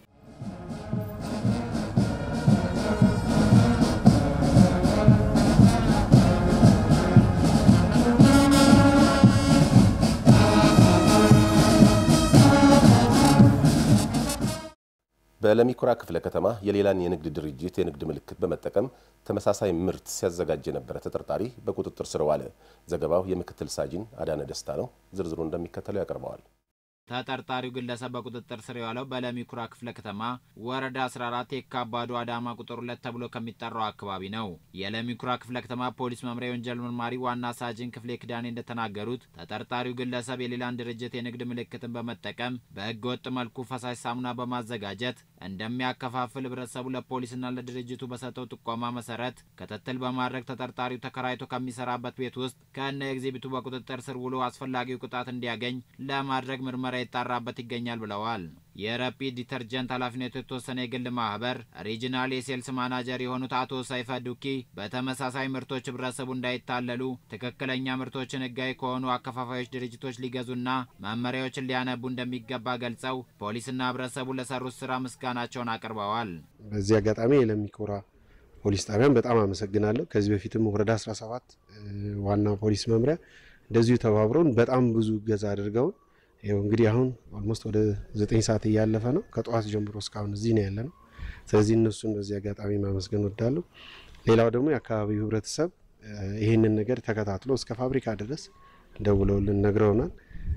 [SPEAKER 10] በለሚኩራ ክፍለ ከተማ የሌላን የንግድ ድርጅት የንግድ ምልክት በመጠቀም ተመሳሳይ ምርት ሲያዘጋጅ የነበረ ተጠርጣሪ በቁጥጥር ስር ዋለ። ዘገባው የምክትል ሳጅን አዳነ ደስታ ነው። ዝርዝሩ እንደሚከተለው ያቀርበዋል።
[SPEAKER 15] ተጠርጣሪው ግለሰብ በቁጥጥር ስር የዋለው በለሚኩራ ክፍለ ከተማ ወረዳ 14 የካባዱ አዳማ ቁጥር 2 ተብሎ ከሚጠራው አካባቢ ነው። የለሚኩራ ክፍለ ከተማ ፖሊስ መምሪያ ወንጀል መርማሪ ዋና ሳጅን ክፍሌ ክዳኔ እንደተናገሩት ተጠርጣሪው ግለሰብ የሌላን ድርጅት የንግድ ምልክትን በመጠቀም በህገ ወጥ መልኩ ፈሳሽ ሳሙና በማዘጋጀት እንደሚያከፋፍል ህብረተሰቡ ለፖሊስና ለድርጅቱ በሰጠው ጥቆማ መሰረት ክትትል በማድረግ ተጠርጣሪው ተከራይቶ ከሚሰራበት ቤት ውስጥ ከነ ኤግዚቢቱ በቁጥጥር ስር ውሎ አስፈላጊው ቅጣት እንዲያገኝ ለማድረግ ምርመራ ይጣራበት ይገኛል ብለዋል። የረፒድ ዲተርጀንት ኃላፊነቱ የተወሰነ የግል ማህበር ሪጂናል የሴልስ ማናጀር የሆኑት አቶ ሰይፈ ዱኪ በተመሳሳይ ምርቶች ህብረተሰቡ እንዳይታለሉ ትክክለኛ ምርቶችን ህጋዊ ከሆኑ አከፋፋዮች ድርጅቶች ሊገዙና መመሪያዎችን ሊያነቡ እንደሚገባ ገልጸው ፖሊስና ህብረተሰቡ ለሰሩት ስራ ምስጋናቸውን አቅርበዋል።
[SPEAKER 16] በዚህ አጋጣሚ የለሚኩራ ፖሊስ ጣቢያን በጣም አመሰግናለሁ። ከዚህ በፊትም ወረዳ 17 ዋና ፖሊስ መምሪያ እንደዚሁ ተባብረውን በጣም ብዙ ገዛ አድርገውን ይሄው እንግዲህ አሁን ኦልሞስት ወደ 9 ሰዓት እያለፈ ነው። ከጧት ጀምሮ እስካሁን እዚህ ነው ያለነው። ስለዚህ እነሱን በዚህ አጋጣሚ ማመስገን ወዳለሁ። ሌላው ደግሞ የአካባቢው ህብረተሰብ ይሄንን ነገር ተከታትሎ እስከ ፋብሪካ ድረስ ደውለውልን ነግረውናል።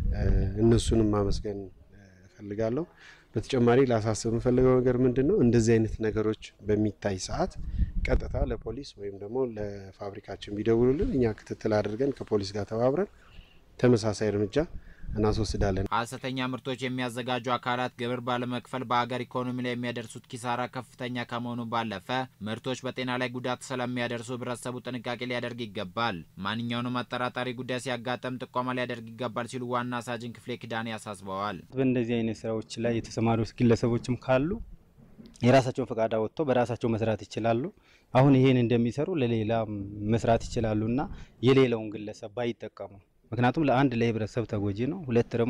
[SPEAKER 16] እነሱንም ማመስገን ፈልጋለሁ። በተጨማሪ ላሳስብ የምፈልገው ነገር ምንድነው እንደዚህ አይነት ነገሮች በሚታይ ሰዓት ቀጥታ ለፖሊስ ወይም ደግሞ ለፋብሪካችን ቢደውሉልን እኛ ክትትል አድርገን ከፖሊስ ጋር ተባብረን ተመሳሳይ እርምጃ እናስወስዳለን።
[SPEAKER 15] ሐሰተኛ ምርቶች የሚያዘጋጁ አካላት ግብር ባለመክፈል በአገር ኢኮኖሚ ላይ የሚያደርሱት ኪሳራ ከፍተኛ ከመሆኑ ባለፈ ምርቶች በጤና ላይ ጉዳት ስለሚያደርሱ ህብረተሰቡ ጥንቃቄ ሊያደርግ ይገባል። ማንኛውንም አጠራጣሪ ጉዳይ ሲያጋጥም ጥቆማ ሊያደርግ ይገባል ሲሉ ዋና ሳጅን ክፍሌ ክዳኔ ያሳስበዋል።
[SPEAKER 17] በእንደዚህ አይነት ስራዎች ላይ የተሰማሩ ግለሰቦችም ካሉ የራሳቸውን ፈቃድ አወጥተው በራሳቸው መስራት ይችላሉ። አሁን ይሄን እንደሚሰሩ ለሌላ መስራት ይችላሉና የሌላውን ግለሰብ ባይጠቀሙ ምክንያቱም ለአንድ ለህብረተሰብ ተጎጂ ነው፣ ሁለት ደግሞ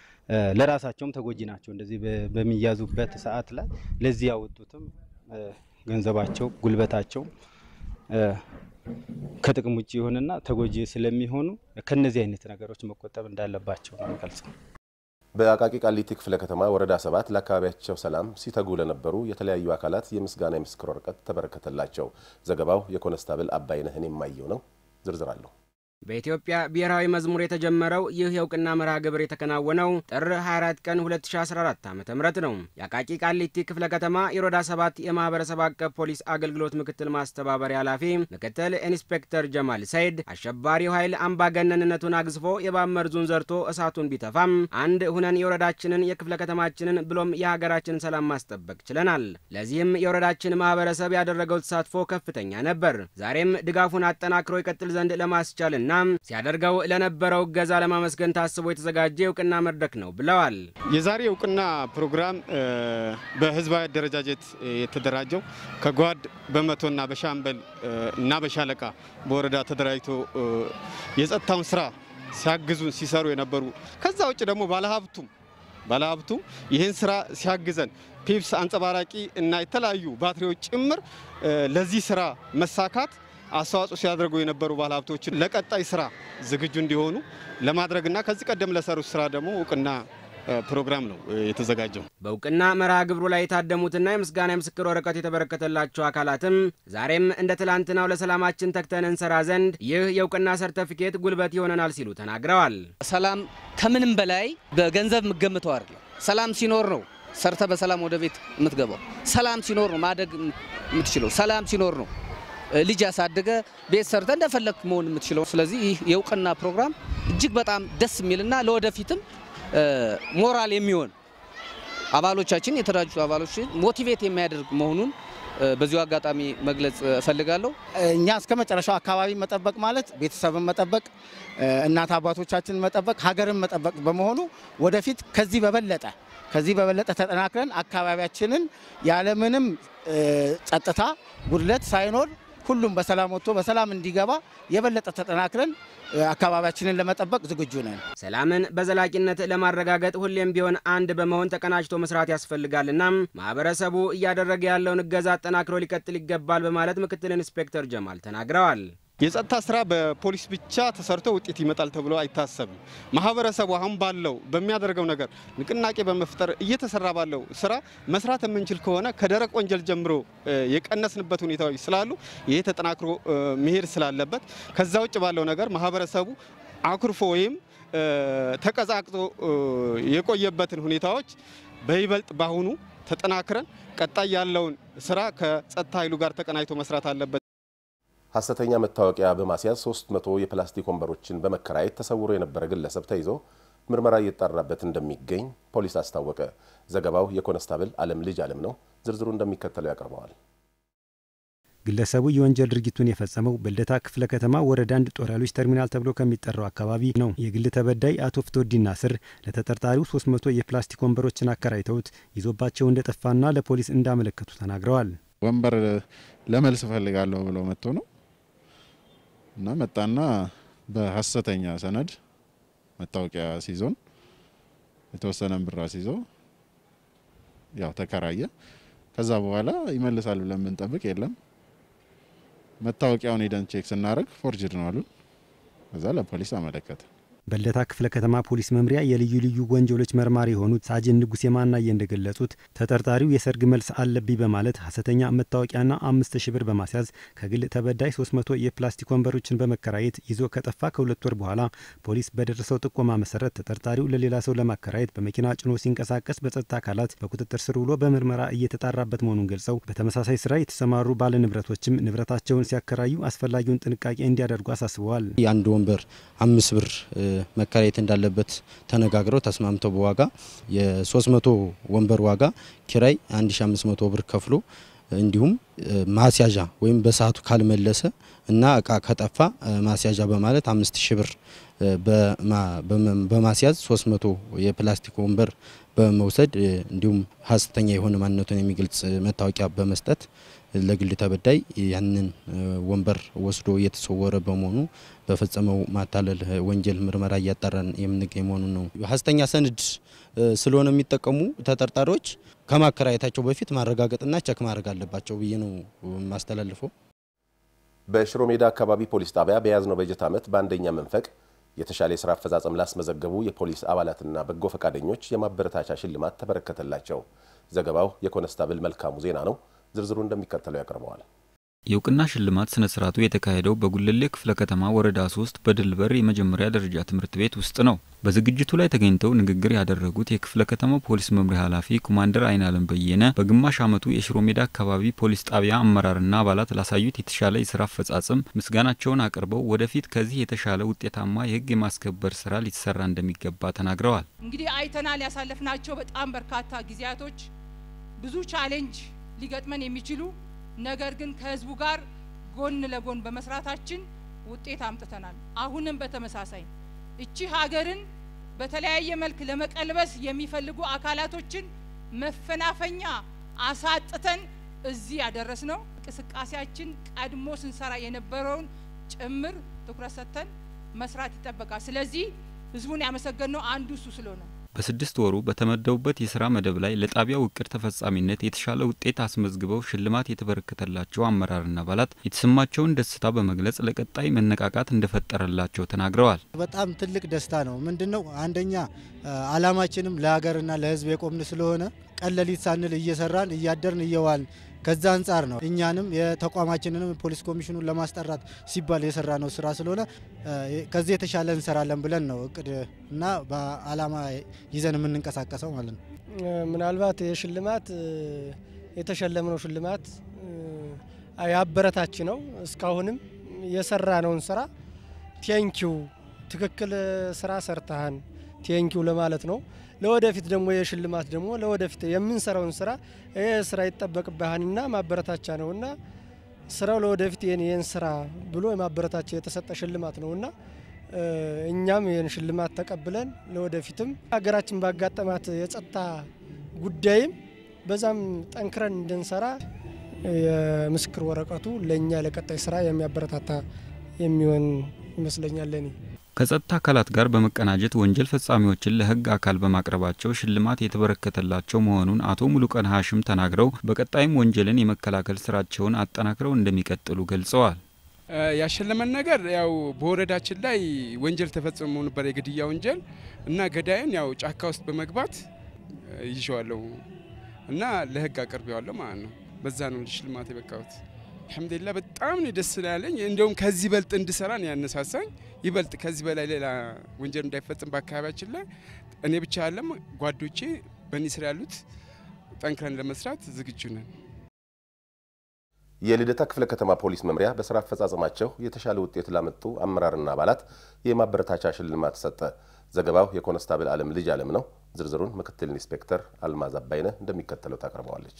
[SPEAKER 17] ለራሳቸውም ተጎጂ ናቸው። እንደዚህ በሚያዙበት ሰዓት ላይ ለዚህ ያወጡትም ገንዘባቸው ጉልበታቸው ከጥቅም ውጪ ይሆንና ተጎጂ ስለሚሆኑ ከነዚህ አይነት ነገሮች መቆጠብ እንዳለባቸው ነው ገልጸው።
[SPEAKER 10] በአቃቂ ቃሊቲ ክፍለ ከተማ ወረዳ 7 ለአካባቢያቸው ሰላም ሲተጉ ለነበሩ የተለያዩ አካላት የምስጋና የምስክር ወረቀት ተበረከተላቸው። ዘገባው የኮንስታብል አባይነህ የማየው ነው። ዝርዝር አለው።
[SPEAKER 18] በኢትዮጵያ ብሔራዊ መዝሙር የተጀመረው ይህ የእውቅና መርሃ ግብር የተከናወነው ጥር 24 ቀን 2014 ዓ.ም ነው። የአቃቂ ቃሊቲ ክፍለ ከተማ የሮዳ 7 የማህበረሰብ አቀፍ ፖሊስ አገልግሎት ምክትል ማስተባበሪያ ኃላፊ ምክትል ኢንስፔክተር ጀማል ሰይድ አሸባሪው ኃይል አምባገነንነቱን አግዝፎ የባመር ዙን ዘርቶ እሳቱን ቢተፋም አንድ ሁነን የወረዳችንን የክፍለ ከተማችንን ብሎም የሀገራችንን ሰላም ማስጠበቅ ችለናል። ለዚህም የወረዳችን ማህበረሰብ ያደረገው ተሳትፎ ከፍተኛ ነበር። ዛሬም ድጋፉን አጠናክሮ ይቀጥል ዘንድ ለማስቻልና ሲያደርገው ለነበረው ገዛ ለማመስገን ታስቦ የተዘጋጀ እውቅና መድረክ ነው ብለዋል።
[SPEAKER 19] የዛሬ እውቅና ፕሮግራም በህዝባዊ አደረጃጀት የተደራጀው ከጓድ በመቶና በሻምበል እና በሻለቃ በወረዳ ተደራጅቶ የጸጥታውን ስራ ሲያግዙ ሲሰሩ የነበሩ ከዛ ውጭ ደግሞ ባለሀብቱ ይህን ስራ ሲያግዘን ፒፕስ አንጸባራቂ እና የተለያዩ ባትሪዎች ጭምር ለዚህ ስራ መሳካት አስተዋጽኦ ሲያደርጉ የነበሩ ባለሀብቶችን ለቀጣይ ስራ ዝግጁ እንዲሆኑ ለማድረግና ከዚህ ቀደም ለሰሩት ስራ ደግሞ እውቅና ፕሮግራም ነው የተዘጋጀው።
[SPEAKER 18] በእውቅና መርሃ ግብሩ ላይ የታደሙትና የምስጋና ምስክር ወረቀት የተበረከተላቸው አካላትም ዛሬም እንደ ትላንትናው ለሰላማችን ተግተን እንሰራ ዘንድ ይህ የእውቅና ሰርተፊኬት ጉልበት ይሆነናል ሲሉ ተናግረዋል።
[SPEAKER 20] ሰላም ከምንም በላይ በገንዘብ መገምተው አይደለም። ሰላም ሲኖር ነው ሰርተ በሰላም ወደ ቤት የምትገባው። ሰላም ሲኖር ነው ማደግ የምትችለው። ሰላም ሲኖር ነው ልጅ ያሳደገ ቤት ሰርተ እንደፈለክ መሆን የምትችለው። ስለዚህ ይህ የእውቅና ፕሮግራም እጅግ በጣም ደስ የሚልና ለወደፊትም ሞራል የሚሆን አባሎቻችን የተደራጁ አባሎችን ሞቲቬት የሚያደርግ መሆኑን በዚሁ አጋጣሚ መግለጽ እፈልጋለሁ።
[SPEAKER 21] እኛ እስከ መጨረሻው አካባቢ መጠበቅ ማለት ቤተሰብን መጠበቅ፣ እናት አባቶቻችን መጠበቅ፣ ሀገርን መጠበቅ በመሆኑ ወደፊት ከዚህ በበለጠ ተጠናክረን አካባቢያችንን ያለምንም ጸጥታ ጉድለት ሳይኖር ሁሉም በሰላም ወጥቶ በሰላም እንዲገባ የበለጠ ተጠናክረን አካባቢያችንን ለመጠበቅ ዝግጁ ነን።
[SPEAKER 18] ሰላምን በዘላቂነት ለማረጋገጥ ሁሌም ቢሆን አንድ በመሆን ተቀናጅቶ መስራት ያስፈልጋልና ማህበረሰቡ እያደረገ ያለውን እገዛ አጠናክሮ ሊቀጥል ይገባል በማለት ምክትል ኢንስፔክተር ጀማል ተናግረዋል።
[SPEAKER 19] የጸጥታ ስራ በፖሊስ ብቻ ተሰርቶ ውጤት ይመጣል ተብሎ አይታሰብም። ማህበረሰቡ አሁን ባለው በሚያደርገው ነገር ንቅናቄ በመፍጠር እየተሰራ ባለው ስራ መስራት የምንችል ከሆነ ከደረቅ ወንጀል ጀምሮ የቀነስንበት ሁኔታዎች ስላሉ ይሄ ተጠናክሮ መሄድ ስላለበት ከዛ ውጭ ባለው ነገር ማህበረሰቡ አኩርፎ ወይም ተቀዛቅዞ የቆየበትን ሁኔታዎች በይበልጥ ባሁኑ ተጠናክረን ቀጣይ ያለውን ስራ ከጸጥታ ኃይሉ ጋር ተቀናጅቶ መስራት አለበት።
[SPEAKER 10] ሐሰተኛ መታወቂያ በማስያዝ 300 የፕላስቲክ ወንበሮችን በመከራየት ተሰውሮ የነበረ ግለሰብ ተይዞ ምርመራ እየተጣራበት እንደሚገኝ ፖሊስ አስታወቀ። ዘገባው የኮንስታብል አለም ልጅ አለም ነው። ዝርዝሩ እንደሚከተለው ያቀርበዋል።
[SPEAKER 22] ግለሰቡ የወንጀል ድርጊቱን የፈጸመው በልደታ ክፍለ ከተማ ወረዳ 1 ጦር ኃይሎች ተርሚናል ተብሎ ከሚጠራው አካባቢ ነው። የግል ተበዳይ አቶ ፍቶዲና ስር ለተጠርጣሪው 300 የፕላስቲክ ወንበሮችን አከራይተውት ይዞባቸው እንደጠፋና ለፖሊስ እንዳመለከቱ ተናግረዋል።
[SPEAKER 23] ወንበር ለመልስ ፈልጋለሁ ብሎ መጥቶ ነው እና መጣና በሐሰተኛ ሰነድ መታወቂያ ሲዞን የተወሰነ ብር ሲዞ ያው ተከራየ። ከዛ በኋላ ይመልሳል ብለን ብንጠብቅ የለም። መታወቂያውን ሄደን ቼክ ስናደርግ ፎርጅድ ነው አሉ። ከዛ ለፖሊስ አመለከተ።
[SPEAKER 22] በልደታ ክፍለ ከተማ ፖሊስ መምሪያ የልዩ ልዩ ወንጀሎች መርማሪ የሆኑት ሳጅን ንጉሴ ማናየ እንደገለጹት ተጠርጣሪው የሰርግ መልስ አለብኝ በማለት ሐሰተኛ መታወቂያና 5000 ብር በማስያዝ ከግል ተበዳይ 300 የፕላስቲክ ወንበሮችን በመከራየት ይዞ ከጠፋ ከ2 ወር በኋላ ፖሊስ በደረሰው ጥቆማ መሰረት ተጠርጣሪው ለሌላ ሰው ለማከራየት በመኪና ጭኖ ሲንቀሳቀስ በጸጥታ አካላት በቁጥጥር ስር ውሎ በምርመራ እየተጣራበት መሆኑን ገልጸው በተመሳሳይ ስራ የተሰማሩ ባለ ንብረቶችም ንብረታቸውን ሲያከራዩ አስፈላጊውን ጥንቃቄ እንዲያደርጉ አሳስበዋል።
[SPEAKER 8] የአንድ ወንበር 5 ብር መከራየት እንዳለበት ተነጋግረው ተስማምተው በዋጋ የ300 ወንበር ዋጋ ኪራይ 1500 ብር ከፍሎ እንዲሁም ማስያዣ ወይም በሰዓቱ ካልመለሰ እና እቃ ከጠፋ ማስያዣ በማለት 5000 ብር በማስያዝ 300 የፕላስቲክ ወንበር በመውሰድ እንዲሁም ሐሰተኛ የሆነ ማንነቱን የሚገልጽ መታወቂያ በመስጠት ለግል ተበዳይ ያንን ወንበር ወስዶ የተሰወረ በመሆኑ በፈጸመው ማታለል ወንጀል ምርመራ እያጣራን የምንገኝ መሆኑን ነው። ሐሰተኛ ሰነድ ስለሆነ የሚጠቀሙ ተጠርጣሪዎች ከማከራየታቸው በፊት ማረጋገጥና ቸክ ማድረግ አለባቸው ብዬ ነው ማስተላልፈው።
[SPEAKER 10] በሽሮ ሜዳ አካባቢ ፖሊስ ጣቢያ በያዝነው በጀት ዓመት በአንደኛ መንፈቅ የተሻለ የሥራ አፈጻጸም ላስመዘገቡ የፖሊስ አባላትና በጎ ፈቃደኞች የማበረታቻ ሽልማት ተበረከተላቸው። ዘገባው የኮንስታብል መልካሙ ዜና ነው። ዝርዝሩ እንደሚከተለው ያቀርበዋል።
[SPEAKER 3] የእውቅና ሽልማት ስነ ስርዓቱ የተካሄደው በጉለሌ ክፍለ ከተማ ወረዳ 3 በድልበር የመጀመሪያ ደረጃ ትምህርት ቤት ውስጥ ነው። በዝግጅቱ ላይ ተገኝተው ንግግር ያደረጉት የክፍለ ከተማው ፖሊስ መምሪያ ኃላፊ ኮማንደር አይናለም በየነ በግማሽ ዓመቱ የሽሮ ሜዳ አካባቢ ፖሊስ ጣቢያ አመራርና አባላት ላሳዩት የተሻለ የስራ አፈጻጸም ምስጋናቸውን አቅርበው ወደፊት ከዚህ የተሻለ ውጤታማ የህግ የማስከበር ስራ ሊሰራ እንደሚገባ ተናግረዋል።
[SPEAKER 4] እንግዲህ አይተናል ያሳለፍናቸው በጣም በርካታ ጊዜያቶች ብዙ ቻሌንጅ ሊገጥመን የሚችሉ ነገር ግን ከህዝቡ ጋር ጎን ለጎን በመስራታችን ውጤት አምጥተናል። አሁንም በተመሳሳይ እቺ ሀገርን በተለያየ መልክ ለመቀልበስ የሚፈልጉ አካላቶችን መፈናፈኛ አሳጥተን እዚህ ያደረስነው እንቅስቃሴያችን ቀድሞ ስንሰራ የነበረውን ጭምር ትኩረት ሰጥተን መስራት ይጠበቃል። ስለዚህ ህዝቡን ያመሰገነው አንዱ እሱ ስለሆነ
[SPEAKER 3] በ6 ወሩ በተመደቡበት የሥራ መደብ ላይ ለጣቢያው እቅድ ተፈጻሚነት የተሻለ ውጤት አስመዝግበው ሽልማት የተበረከተላቸው አመራርና አባላት የተሰማቸውን ደስታ በመግለጽ ለቀጣይ መነቃቃት እንደፈጠረላቸው ተናግረዋል።
[SPEAKER 9] በጣም ትልቅ ደስታ ነው። ምንድነው አንደኛ አላማችንም ለሀገርና ለህዝብ የቆምን ስለሆነ ቀለሊት ሳንል እየሰራን እያደርን እየዋልን ከዛ አንፃር ነው እኛንም የተቋማችንንም ፖሊስ ኮሚሽኑን ለማስጠራት ሲባል የሰራ ነው ስራ ስለሆነ ከዚህ የተሻለ እንሰራለን ብለን ነው እቅድ እና በአላማ ይዘን የምንንቀሳቀሰው ማለት ነው።
[SPEAKER 24] ምናልባት የሽልማት የተሸለምነው ሽልማት ያበረታች ነው። እስካሁንም የሰራነውን ስራ ቴንኪው ትክክል ስራ ሰርተሃን ቴንኪው ለማለት ነው። ለወደፊት ደግሞ የሽልማት ደግሞ ለወደፊት የምንሰራውን ስራ ስራ ይተበቅባህና ማበረታቻ ነውና ስራው ለወደፊት የኔን ስራ ብሎ የማበረታቻ የተሰጠ ሽልማት ነውና እኛም የን ሽልማት ተቀብለን ለወደፊትም ሀገራችን ባጋጠማት የጸጥታ ጉዳይም በዛም ጠንክረን እንድንሰራ የምስክር ወረቀቱ ለኛ ለቀጣይ ስራ የሚያበረታታ የሚሆን ይመስለኛል ለኔ።
[SPEAKER 3] ከጸጥታ አካላት ጋር በመቀናጀት ወንጀል ፈጻሚዎችን ለህግ አካል በማቅረባቸው ሽልማት የተበረከተላቸው መሆኑን አቶ ሙሉቀን ሀሽም ተናግረው በቀጣይም ወንጀልን የመከላከል ስራቸውን አጠናክረው እንደሚቀጥሉ ገልጸዋል።
[SPEAKER 25] ያሸለመን ነገር ያው በወረዳችን ላይ ወንጀል ተፈጽሞ ነበር የግድያ ወንጀል እና ገዳይን ያው ጫካ ውስጥ በመግባት ይዤዋለሁ እና ለህግ አቀርቤዋለሁ ማለት ነው። በዛ ነው ሽልማት የበቃሁት። አልሐምዱሊላህ በጣም ነው ደስ ያለኝ። እንደውም ከዚህ በልጥ እንድሰራ ነው ያነሳሳኝ። ይበልጥ ከዚህ በላይ ሌላ ወንጀል እንዳይፈጽም በአካባቢያችን ላይ እኔ ብቻ አይደለም ጓዶቼ በእኔ ስራ ያሉት ጠንክረን ለመስራት ዝግጁ ነን።
[SPEAKER 10] የልደታ ክፍለ ከተማ ፖሊስ መምሪያ በስራ አፈጻጸማቸው የተሻለ ውጤት ላመጡ አመራርና አባላት የማበረታቻ ሽልማት ሰጠ። ዘገባው የኮንስታብል ዓለም ልጅ ዓለም ነው። ዝርዝሩን ምክትል ኢንስፔክተር አልማዝ አባይነ እንደሚከተለው ታቀርበዋለች።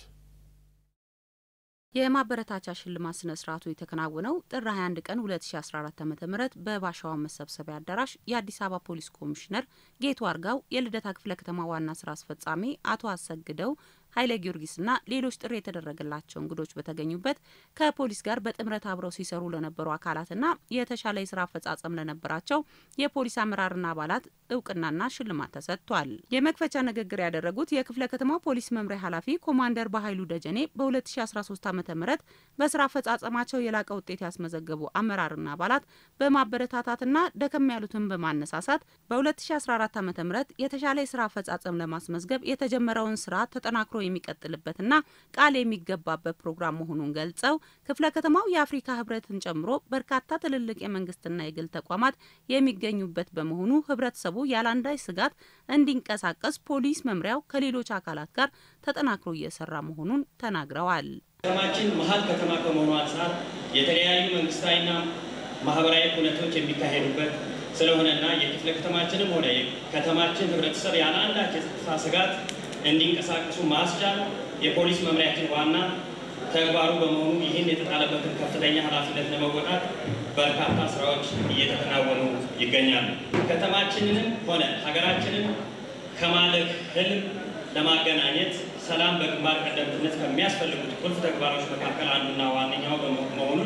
[SPEAKER 26] የማበረታቻ ሽልማት ስነ ስርዓቱ የተከናወነው ጥር 21 ቀን 2014 ዓ.ም በባሻዋ መሰብሰቢያ አዳራሽ የአዲስ አበባ ፖሊስ ኮሚሽነር ጌቱ አርጋው፣ የልደታ ክፍለ ከተማ ዋና ስራ አስፈጻሚ አቶ አሰግደው ኃይለ ጊዮርጊስና ሌሎች ጥሪ የተደረገላቸው እንግዶች በተገኙበት ከፖሊስ ጋር በጥምረት አብረው ሲሰሩ ለነበሩ አካላትና የተሻለ የስራ አፈጻጸም ለነበራቸው የፖሊስ አመራርና አባላት እውቅናና ሽልማት ተሰጥቷል። የመክፈቻ ንግግር ያደረጉት የክፍለ ከተማው ፖሊስ መምሪያ ኃላፊ ኮማንደር በኃይሉ ደጀኔ በ2013 ዓ.ም በስራ አፈጻጸማቸው የላቀ ውጤት ያስመዘገቡ አመራርና አባላት በማበረታታትና ደከም ያሉትን በማነሳሳት በ2014 ዓ.ም የተሻለ የስራ አፈጻጸም ለማስመዝገብ የተጀመረውን ስራ ተጠናክሮ የሚቀጥልበትና ቃል የሚገባበት ፕሮግራም መሆኑን ገልጸው ክፍለ ከተማው የአፍሪካ ህብረትን ጨምሮ በርካታ ትልልቅ የመንግስትና የግል ተቋማት የሚገኙበት በመሆኑ ህብረተሰቡ ያላንዳች ስጋት እንዲንቀሳቀስ ፖሊስ መምሪያው ከሌሎች አካላት ጋር ተጠናክሮ እየሰራ መሆኑን ተናግረዋል።
[SPEAKER 27] ከተማችን መሀል ከተማ ከመሆኑ አንፃር የተለያዩ መንግስታዊና ማህበራዊ ሁነቶች የሚካሄዱበት ስለሆነና የክፍለ ከተማችንም ሆነ የከተማችን ህብረተሰብ ያላንዳች የጸጥታ ስጋት እንዲንቀሳቀሱ ማስቻል የፖሊስ መምሪያችን ዋና ተግባሩ በመሆኑ ይህን የተጣለበትን ከፍተኛ ኃላፊነት ለመወጣት በርካታ ስራዎች እየተከናወኑ ይገኛሉ። ከተማችንንም ሆነ ሀገራችንን ከማለቅ ህልም ለማገናኘት ሰላም በግንባር ቀደምትነት ከሚያስፈልጉት ቁልፍ ተግባሮች መካከል አንዱና ዋነኛው መሆኑን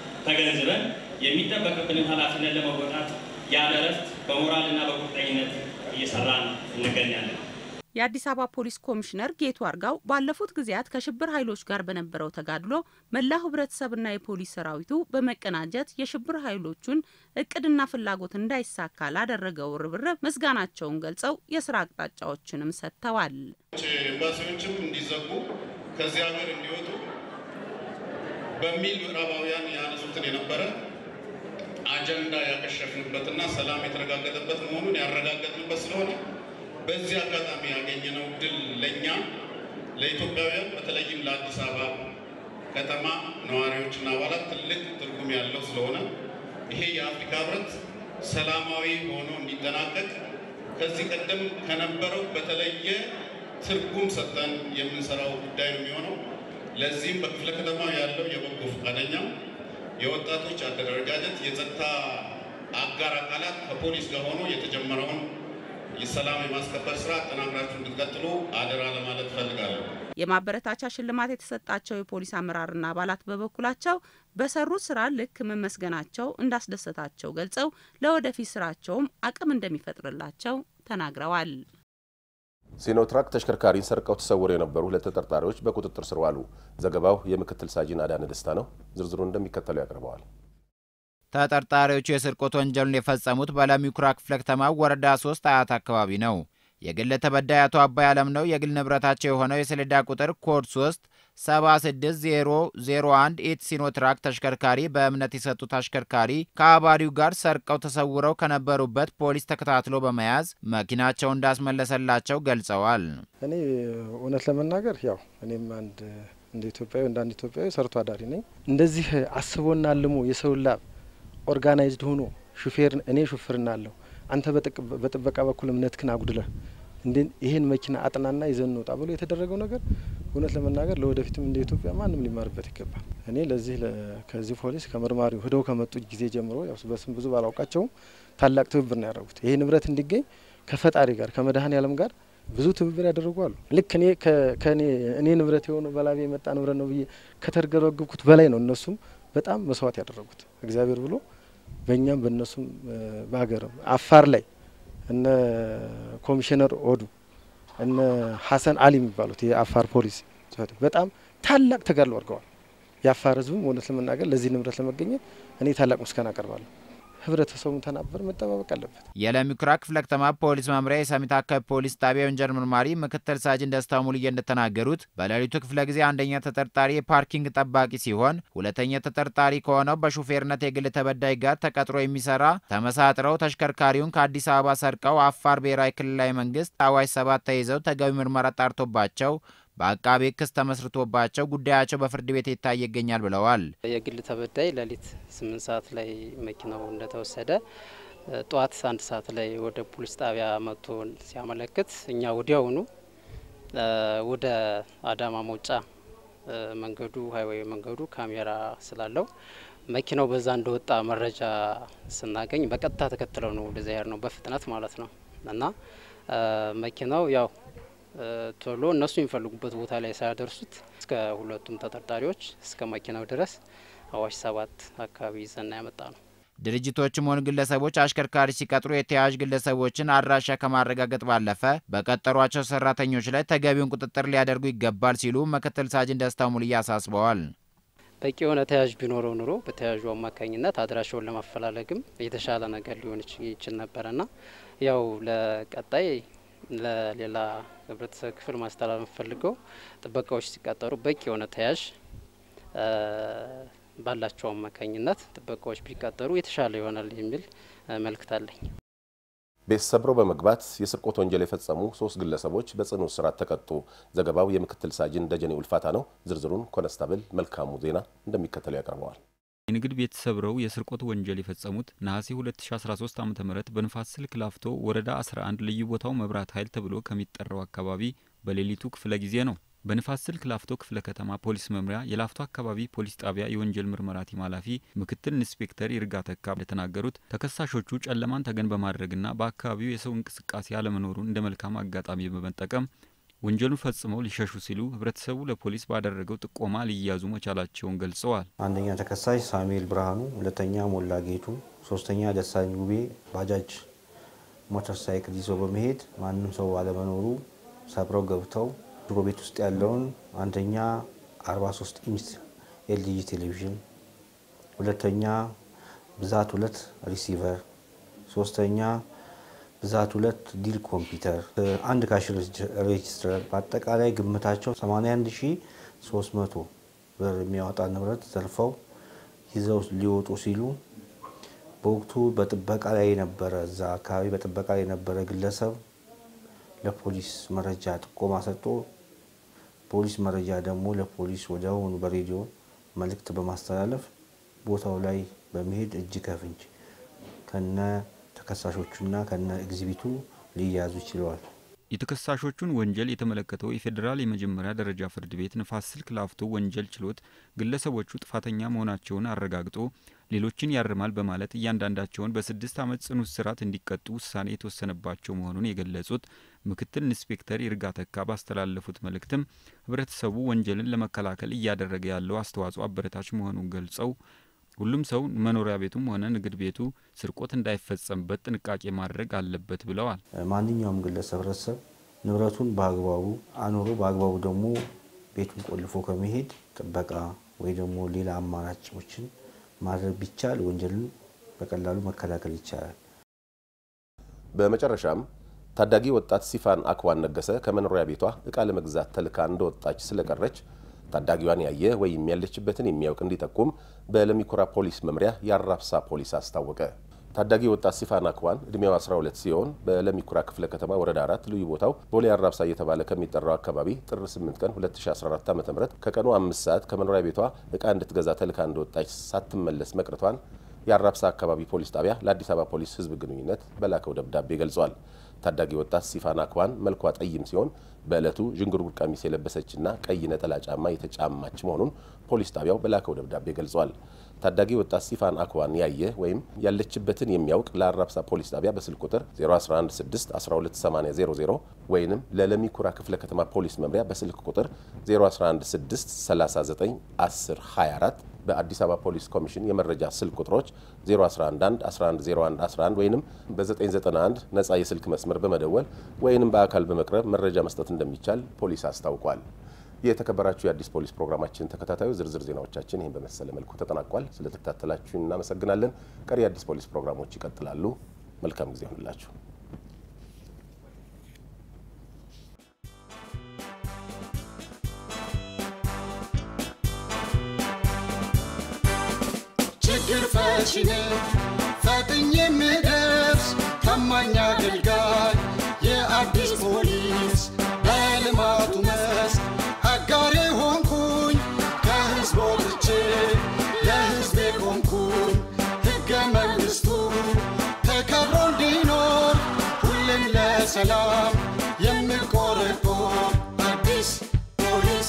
[SPEAKER 27] ተገንዝበን የሚጠበቅብንን ኃላፊነት ለመወጣት ያለ እረፍት በሞራልና በቁርጠኝነት እየሰራን እንገኛለን።
[SPEAKER 26] የአዲስ አበባ ፖሊስ ኮሚሽነር ጌቱ አርጋው ባለፉት ጊዜያት ከሽብር ኃይሎች ጋር በነበረው ተጋድሎ መላው ህብረተሰብና የፖሊስ ሰራዊቱ በመቀናጀት የሽብር ኃይሎቹን እቅድና ፍላጎት እንዳይሳካ ላደረገው ርብርብ ምስጋናቸውን ገልጸው የስራ አቅጣጫዎችንም ሰጥተዋል።
[SPEAKER 28] ኤምባሲዎችም እንዲዘጉ ከዚህ ሀገር እንዲወጡ
[SPEAKER 1] በሚል ምዕራባውያን ያነሱትን የነበረ አጀንዳ ያከሸፍንበትና ሰላም የተረጋገጠበት መሆኑን ያረጋገጥንበት ስለሆነ በዚህ አጋጣሚ ያገኘነው ድል ለኛ ለኢትዮጵያውያን በተለይም ለአዲስ አበባ ከተማ ነዋሪዎችና አባላት ትልቅ ትርጉም ያለው ስለሆነ ይሄ የአፍሪካ ህብረት ሰላማዊ ሆኖ እንዲጠናቀቅ ከዚህ ቀደም ከነበረው በተለየ ትርጉም ሰጥተን የምንሰራው ጉዳይ ነው የሚሆነው። ለዚህም በክፍለ ከተማ ያለው የበጎ ፈቃደኛ የወጣቶች አደረጃጀት የጸጥታ አጋር አካላት ከፖሊስ ጋር ሆኖ የተጀመረውን የሰላም የማስከበር ስራ አጠናክራችሁ እንድትቀጥሉ አደራ ለማለት ፈልጋለሁ።
[SPEAKER 26] የማበረታቻ ሽልማት የተሰጣቸው የፖሊስ አመራርና አባላት በበኩላቸው በሰሩት ስራ ልክ መመስገናቸው እንዳስደሰታቸው ገልጸው ለወደፊት ስራቸውም አቅም እንደሚፈጥርላቸው ተናግረዋል።
[SPEAKER 10] ሲኖትራክ ተሽከርካሪን ሰርቀው ተሰውረው የነበሩ 2 ተጠርጣሪዎች በቁጥጥር ስር ዋሉ። ዘገባው የምክትል ሳጅን አዳነ ደስታ ነው። ዝርዝሩን እንደሚከተለው ያቀርበዋል።
[SPEAKER 15] ተጠርጣሪዎቹ የስርቆት ወንጀሉን የፈጸሙት በለሚ ኩራ ክፍለ ከተማ ወረዳ 3 አያት አካባቢ ነው። የግል ተበዳይ አቶ አባይ አለም ነው የግል ንብረታቸው የሆነው የሰሌዳ ቁጥር ኮድ 3 76001 ኢት ሲኖትራክ ተሽከርካሪ በእምነት የሰጡት አሽከርካሪ ከአባሪው ጋር ሰርቀው ተሰውረው ከነበሩበት ፖሊስ ተከታትሎ በመያዝ መኪናቸው እንዳስመለሰላቸው ገልጸዋል።
[SPEAKER 2] እኔ እውነት ለመናገር ያው እኔም እንደ ኢትዮጵያዊ ሰርቶ አዳሪ ነኝ። እንደዚህ አስቦና አልሞ የሰው ላብ ኦርጋናይዝድ ሆኖ እኔ ሹፌርና አለው አንተ በጥበቃ በኩል እምነትክን አጉድለህ ይሄን መኪና አጥናና ይዘን ወጣ ብሎ የተደረገው ነገር እውነት ለመናገር ለወደፊትም እንደ ኢትዮጵያ ማንም ሊማርበት ይገባል። እኔ ከዚህ ፖሊስ ከመርማሪው ሄደው ከመጡ ጊዜ ጀምሮ ያው በስም ብዙ ባላውቃቸው ታላቅ ትብብር ነው ያደረጉት። ይሄ ንብረት እንዲገኝ ከፈጣሪ ጋር ከመድኃኔዓለም ጋር ብዙ ትብብር ያደረጓሉ። ልክ እኔ ንብረት የሆነ በላቤ የመጣ ንብረት ነው ብዬ ከተርገረግኩት በላይ ነው እነሱም በጣም መስዋዕት ያደረጉት እግዚአብሔር ብሎ በእኛም በእነሱም በሀገርም አፋር ላይ እነ ኮሚሽነር ኦዱ እነ ሐሰን አሊ የሚባሉት የአፋር ፖሊስ በጣም ታላቅ ተጋድሎ አድርገዋል። የአፋር ህዝብም እውነት ለመናገር ለዚህ ንብረት ለመገኘት እኔ ታላቅ ምስጋና አቀርባለሁ። ህብረተሰቡን ተናበር መጠባበቅ አለበት።
[SPEAKER 15] የለሚ ኩራ ክፍለ ከተማ ፖሊስ መምሪያ የሰሚት አካባቢ ፖሊስ ጣቢያ ወንጀል መርማሪ ምክትል ሳጅን ደስታ ሙሉዬ እንደተናገሩት በሌሊቱ ክፍለ ጊዜ አንደኛ ተጠርጣሪ የፓርኪንግ ጠባቂ ሲሆን ሁለተኛ ተጠርጣሪ ከሆነው በሹፌርነት የግል ተበዳይ ጋር ተቀጥሮ የሚሰራ ተመሳጥረው ተሽከርካሪውን ከአዲስ አበባ ሰርቀው አፋር ብሔራዊ ክልላዊ መንግስት አዋጅ 7 ተይዘው ተገቢ ምርመራ ጣርቶባቸው በአቃቤ ክስ ተመስርቶባቸው ጉዳያቸው በፍርድ ቤት ይታይ ይገኛል ብለዋል።
[SPEAKER 5] የግል ተበዳይ ሌሊት 8 ሰዓት ላይ መኪናው እንደተወሰደ ጧት 1 ሰዓት ላይ ወደ ፖሊስ ጣቢያ መጥቶ ሲያመለክት እኛ ወዲያውኑ ወደ አዳማ መውጫ መንገዱ ሃይዌይ መንገዱ ካሜራ ስላለው መኪናው በዛ እንደወጣ መረጃ ስናገኝ በቀጥታ ተከትለው ነው ወደዛ ያር ነው በፍጥነት ማለት ነው እና መኪናው ያው ቶሎ እነሱ የሚፈልጉበት ቦታ ላይ ሳያደርሱት እስከ ሁለቱም ተጠርጣሪዎች እስከ መኪናው ድረስ አዋሽ 7 አካባቢ ይዘና ያመጣ ነው።
[SPEAKER 15] ድርጅቶችም ሆኑ ግለሰቦች አሽከርካሪ ሲቀጥሩ የተያያዥ ግለሰቦችን አድራሻ ከማረጋገጥ ባለፈ በቀጠሯቸው ሰራተኞች ላይ ተገቢውን ቁጥጥር ሊያደርጉ ይገባል ሲሉ ምክትል ሳጅን ደስታ ሙሉዬ አሳስበዋል።
[SPEAKER 5] በቂ የሆነ ተያያዥ ቢኖረው ኑሮ በተያያዡ አማካኝነት አድራሻውን ለማፈላለግም የተሻለ ነገር ሊሆን ይችል ነበርና ያው ለቀጣይ ለሌላ ህብረተሰብ ክፍል ማስተላለፍ ፈልገው ጥበቃዎች ሲቀጠሩ በቂ የሆነ ተያያዥ ባላቸው አማካኝነት ጥበቃዎች ቢቀጠሩ የተሻለ ይሆናል የሚል መልእክት አለኝ።
[SPEAKER 10] ቤት ሰብረው በመግባት የስርቆት ወንጀል የፈጸሙ 3 ግለሰቦች በጽኑ እስራት ተቀጡ። ዘገባው የምክትል ሳጅን ደጀኔ ውልፋታ ነው። ዝርዝሩን ኮንስታብል መልካሙ ዜና እንደሚከተለው ያቀርበዋል።
[SPEAKER 3] የንግድ ቤት ሰብረው የስርቆት ወንጀል የፈጸሙት ነሐሴ 2013 ዓ.ም በንፋስ ስልክ ላፍቶ ወረዳ 11 ልዩ ቦታው መብራት ኃይል ተብሎ ከሚጠራው አካባቢ በሌሊቱ ክፍለ ጊዜ ነው። በንፋስ ስልክ ላፍቶ ክፍለ ከተማ ፖሊስ መምሪያ የላፍቶ አካባቢ ፖሊስ ጣቢያ የወንጀል ምርመራ ቲም ኃላፊ ምክትል ኢንስፔክተር ይርጋ ተካ እንደተናገሩት ተከሳሾቹ ጨለማን ተገን በማድረግና በአካባቢው የሰው እንቅስቃሴ አለመኖሩን እንደ መልካም አጋጣሚ በመጠቀም ወንጀሉን ፈጽመው ሊሸሹ ሲሉ ህብረተሰቡ ለፖሊስ ባደረገው ጥቆማ ሊያዙ መቻላቸውን ገልጸዋል።
[SPEAKER 6] አንደኛ ተከሳሽ ሳሙኤል ብርሃኑ፣ ሁለተኛ ሞላ ጌቱ፣ ሶስተኛ ደሳኝ ጉቤ ባጃጅ ሞተር ሳይክል ይዘው በመሄድ ማንም ሰው አለመኖሩ ሰብረው ገብተው ድሮ ቤት ውስጥ ያለውን አንደኛ 43 ኢንች ኤልጂ ቴሌቪዥን፣ ሁለተኛ ብዛት 2 ሪሲቨር፣ ሶስተኛ ብዛት 2 ዲል ኮምፒውተር፣ አንድ ካሽ ሬጅስተር በአጠቃላይ ግምታቸው 81300 ብር የሚያወጣ ንብረት ዘርፈው ይዘው ሊወጡ ሲሉ በወቅቱ በጥበቃ ላይ የነበረ እዛ አካባቢ በጥበቃ ላይ የነበረ ግለሰብ ለፖሊስ መረጃ ጥቆማ ሰጥቶ ፖሊስ መረጃ ደግሞ ለፖሊስ ወዲያውኑ በሬዲዮ መልእክት በማስተላለፍ ቦታው ላይ በመሄድ እጅ ከፍንጅ ከነ ተከሳሾቹና ከነ ኤግዚቢቱ ሊያዙ ችለዋል።
[SPEAKER 3] የተከሳሾቹን ወንጀል የተመለከተው የፌዴራል የመጀመሪያ ደረጃ ፍርድ ቤት ንፋስ ስልክ ላፍቶ ወንጀል ችሎት ግለሰቦቹ ጥፋተኛ መሆናቸውን አረጋግጦ ሌሎችን ያርማል በማለት እያንዳንዳቸውን በ6 ዓመት ጽኑ እስራት እንዲቀጡ ውሳኔ የተወሰነባቸው መሆኑን የገለጹት ምክትል ኢንስፔክተር ይርጋ ተካ ባስተላለፉት መልእክትም ህብረተሰቡ ወንጀልን ለመከላከል እያደረገ ያለው አስተዋጽኦ አበረታች መሆኑን ገልጸው ሁሉም ሰው መኖሪያ ቤቱም ሆነ ንግድ ቤቱ ስርቆት እንዳይፈጸምበት ጥንቃቄ ማድረግ አለበት ብለዋል።
[SPEAKER 6] ማንኛውም ግለሰብ ህብረተሰብ ንብረቱን በአግባቡ አኖሮ በአግባቡ ደግሞ ቤቱን ቆልፎ ከመሄድ ጥበቃ ወይ ደግሞ ሌላ አማራጮችን ማድረግ ቢቻል ወንጀልን በቀላሉ መከላከል ይቻላል።
[SPEAKER 10] በመጨረሻም ታዳጊ ወጣት ሲፋን አክዋን ነገሰ ከመኖሪያ ቤቷ እቃ ለመግዛት ተልካ እንደወጣች ስለቀረች ታዳጊዋን ያየ ወይም ያለችበትን የሚያውቅ እንዲጠቁም በለሚኩራ ፖሊስ መምሪያ ያራብሳ ፖሊስ አስታወቀ። ታዳጊ ወጣት ሲፋን አክዋን እድሜው 12 ሲሆን በለሚኩራ ክፍለ ከተማ ወረዳ 4 ልዩ ቦታው ቦሌ ያራብሳ እየተባለ ከሚጠራው አካባቢ ጥር 8 ቀን 2014 ዓ.ም ከቀኑ 5 ሰዓት ከመኖሪያ ቤቷ እቃ እንድትገዛ ተልካ እንደወጣች ሳትመለስ መቅረቷን ያራብሳ አካባቢ ፖሊስ ጣቢያ ለአዲስ አበባ ፖሊስ ህዝብ ግንኙነት በላከው ደብዳቤ ገልጿል። ታዳጊ ወጣት ሲፋን አክዋን መልኳ ጠይም ሲሆን በእለቱ ዥንጉርጉር ቀሚስ የለበሰችና ቀይ ነጠላ ጫማ የተጫማች መሆኑን ፖሊስ ጣቢያው በላከው ደብዳቤ ገልጿል። ታዳጊ ወጣት ሲፋን አክዋን ያየ ወይም ያለችበትን የሚያውቅ ለአራብሳ ፖሊስ ጣቢያ በስልክ ቁጥር 0116128000 ወይንም ለለሚኩራ ክፍለ ከተማ ፖሊስ መምሪያ በስልክ ቁጥር 0116391024 በአዲስ አበባ ፖሊስ ኮሚሽን የመረጃ ስልክ ቁጥሮች 0111110111 ወይንም በ991 ነጻ የስልክ መስመር በመደወል ወይንም በአካል በመቅረብ መረጃ መስጠት እንደሚቻል ፖሊስ አስታውቋል። የተከበራችሁ የአዲስ ፖሊስ ፕሮግራማችን ተከታታዩ ዝርዝር ዜናዎቻችን ይህን በመሰለ መልኩ ተጠናቋል። ስለተከታተላችሁ እናመሰግናለን። ቀሪ የአዲስ ፖሊስ ፕሮግራሞች ይቀጥላሉ። መልካም ጊዜ ይሁንላችሁ።
[SPEAKER 7] ችግር ፈቺ ነኝ ፈጥኜ የምደርስ ታማኝ አገልጋይ የአዲስ ፖሊስ በልማቱ መስክ አጋሬ ሆንኩኝ ከህዝብ ወጥቼ ለህዝቤ ቆምኩኝ ሕገ መንግሥቱ ተከብሮ እንዲኖር ሁሌም ለሰላም የምቆረቆር አዲስ ፖሊስ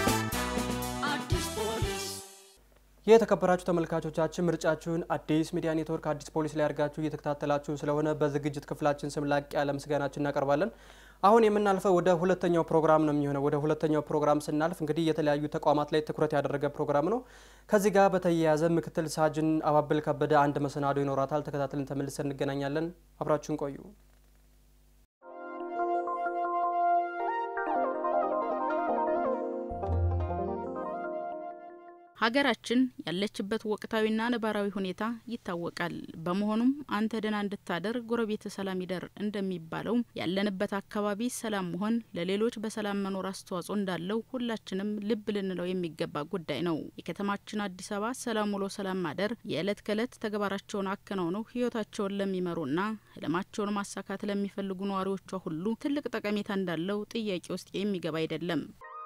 [SPEAKER 11] የተከበራችሁ ተመልካቾቻችን ምርጫችሁን አዲስ ሚዲያ ኔትወርክ አዲስ ፖሊስ ላይ አድርጋችሁ እየተከታተላችሁ ስለሆነ በዝግጅት ክፍላችን ስም ላቅ ያለ ምስጋናችን እናቀርባለን። አሁን የምናልፈው ወደ ሁለተኛው ፕሮግራም ነው የሚሆነው። ወደ ሁለተኛው ፕሮግራም ስናልፍ እንግዲህ የተለያዩ ተቋማት ላይ ትኩረት ያደረገ ፕሮግራም ነው። ከዚህ ጋር በተያያዘ ምክትል ሳጅን አባብል ከበደ አንድ መሰናዶ ይኖራታል። ተከታትለን ተመልሰን እንገናኛለን። አብራችሁን ቆዩ።
[SPEAKER 12] ሀገራችን ያለችበት ወቅታዊና ነባራዊ ሁኔታ ይታወቃል። በመሆኑም አንተ ደና እንድታደር ጎረቤት ሰላም ይደር እንደሚባለው ያለንበት አካባቢ ሰላም መሆን ለሌሎች በሰላም መኖር አስተዋጽኦ እንዳለው ሁላችንም ልብ ልንለው የሚገባ ጉዳይ ነው። የከተማችን አዲስ አበባ ሰላም ውሎ ሰላም ማደር የዕለት ከዕለት ተግባራቸውን አከናውነው ህይወታቸውን ለሚመሩና ህልማቸውን ማሳካት ለሚፈልጉ ነዋሪዎቿ ሁሉ ትልቅ ጠቀሜታ እንዳለው ጥያቄ ውስጥ የሚገባ አይደለም።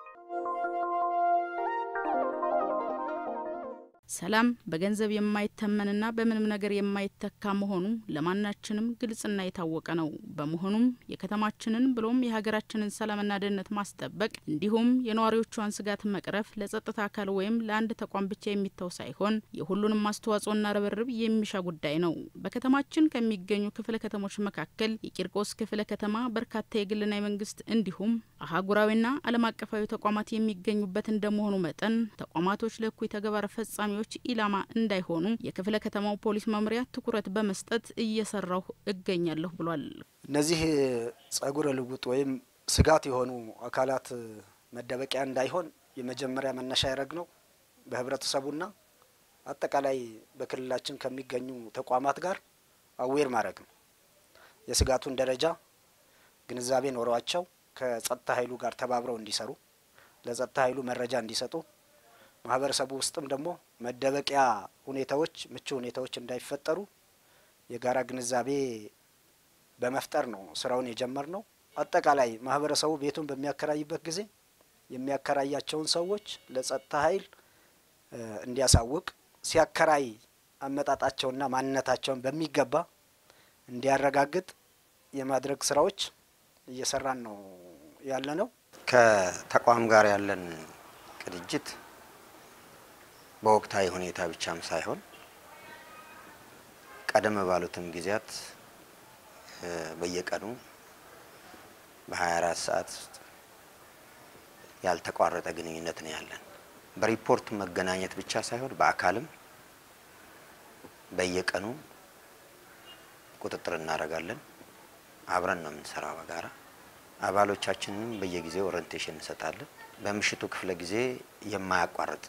[SPEAKER 12] ሰላም በገንዘብ የማይተመንና በምንም ነገር የማይተካ መሆኑ ለማናችንም ግልጽና የታወቀ ነው። በመሆኑም የከተማችንን ብሎም የሀገራችንን ሰላምና ደህንነት ማስጠበቅ እንዲሁም የነዋሪዎቿን ስጋት መቅረፍ ለጸጥታ አካል ወይም ለአንድ ተቋም ብቻ የሚተው ሳይሆን የሁሉንም አስተዋጽኦና ርብርብ የሚሻ ጉዳይ ነው። በከተማችን ከሚገኙ ክፍለ ከተሞች መካከል የቂርቆስ ክፍለ ከተማ በርካታ የግልና የመንግስት እንዲሁም አህጉራዊና ዓለም አቀፋዊ ተቋማት የሚገኙበት እንደመሆኑ መጠን ተቋማቶች ለእኩይ ተግባር ፈጻሚ ኢላማ እንዳይሆኑ የክፍለ ከተማው ፖሊስ መምሪያ ትኩረት በመስጠት እየሰራው እገኛለሁ ብሏል።
[SPEAKER 13] እነዚህ ጸጉረ ልውጥ ወይም ስጋት የሆኑ አካላት መደበቂያ እንዳይሆን የመጀመሪያ መነሻ ያደረግነው በህብረተሰቡና አጠቃላይ በክልላችን ከሚገኙ ተቋማት ጋር አዌር ማድረግ ነው። የስጋቱን ደረጃ ግንዛቤ ኖሯቸው ከጸጥታ ኃይሉ ጋር ተባብረው እንዲሰሩ ለጸጥታ ኃይሉ መረጃ እንዲሰጡ ማህበረሰቡ ውስጥም ደግሞ መደበቂያ ሁኔታዎች ምቹ ሁኔታዎች እንዳይፈጠሩ የጋራ ግንዛቤ በመፍጠር ነው ስራውን የጀመርነው። አጠቃላይ ማህበረሰቡ ቤቱን በሚያከራይበት ጊዜ የሚያከራያቸውን ሰዎች ለጸጥታ ኃይል እንዲያሳውቅ ሲያከራይ አመጣጣቸውና ማንነታቸውን በሚገባ እንዲያረጋግጥ የማድረግ ስራዎች እየሰራን ነው ያለነው።
[SPEAKER 14] ከተቋም ጋር ያለን ቅንጅት በወቅታዊ ሁኔታ ብቻም ሳይሆን ቀደም ባሉትም ጊዜያት በየቀኑ በ24 ሰዓት ያልተቋረጠ ግንኙነት ነው ያለን። በሪፖርት መገናኘት ብቻ ሳይሆን በአካልም በየቀኑ ቁጥጥር እናደርጋለን። አብረን ነው የምንሰራው በጋራ። አባሎቻችንን በየጊዜው ኦሪንቴሽን እንሰጣለን። በምሽቱ ክፍለ ጊዜ የማያቋርጥ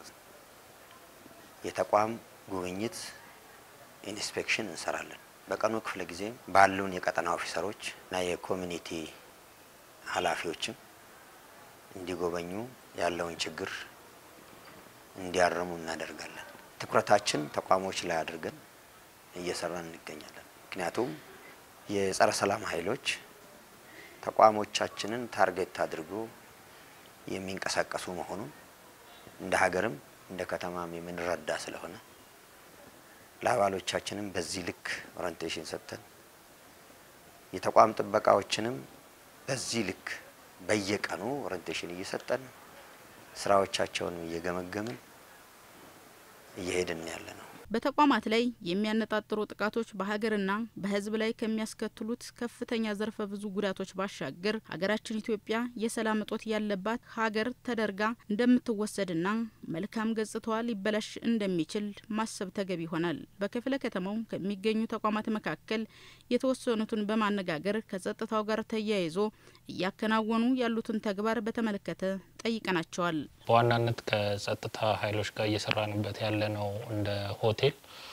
[SPEAKER 14] የተቋም ጉብኝት ኢንስፔክሽን እንሰራለን። በቀኑ ክፍለ ጊዜ ባሉን የቀጠና ኦፊሰሮች እና የኮሚኒቲ ኃላፊዎችም እንዲጎበኙ ያለውን ችግር እንዲያርሙ እናደርጋለን። ትኩረታችን ተቋሞች ላይ አድርገን እየሰራን እንገኛለን። ምክንያቱም የጸረ ሰላም ኃይሎች ተቋሞቻችንን ታርጌት አድርጎ የሚንቀሳቀሱ መሆኑን እንደ ሀገርም እንደ ከተማም የምንረዳ ስለሆነ ለአባሎቻችንም በዚህ ልክ ኦሪንቴሽን ሰጥተን የተቋም ጥበቃዎችንም በዚህ ልክ በየቀኑ ኦሪንቴሽን እየሰጠን ስራዎቻቸውን እየገመገምን እየሄድን ያለነው።
[SPEAKER 12] በተቋማት ላይ የሚያነጣጥሩ ጥቃቶች በሀገርና በሕዝብ ላይ ከሚያስከትሉት ከፍተኛ ዘርፈ ብዙ ጉዳቶች ባሻገር ሀገራችን ኢትዮጵያ የሰላም እጦት ያለባት ሀገር ተደርጋ እንደምትወሰድና መልካም ገጽታዋ ሊበላሽ እንደሚችል ማሰብ ተገቢ ይሆናል። በክፍለ ከተማው ከሚገኙ ተቋማት መካከል የተወሰኑትን በማነጋገር ከጸጥታው ጋር ተያይዞ እያከናወኑ ያሉትን ተግባር በተመለከተ ጠይቀናቸዋል።
[SPEAKER 16] በዋናነት ከጸጥታ ኃይሎች ጋር እየሰራንበት ያለነው እንደ ሆቴል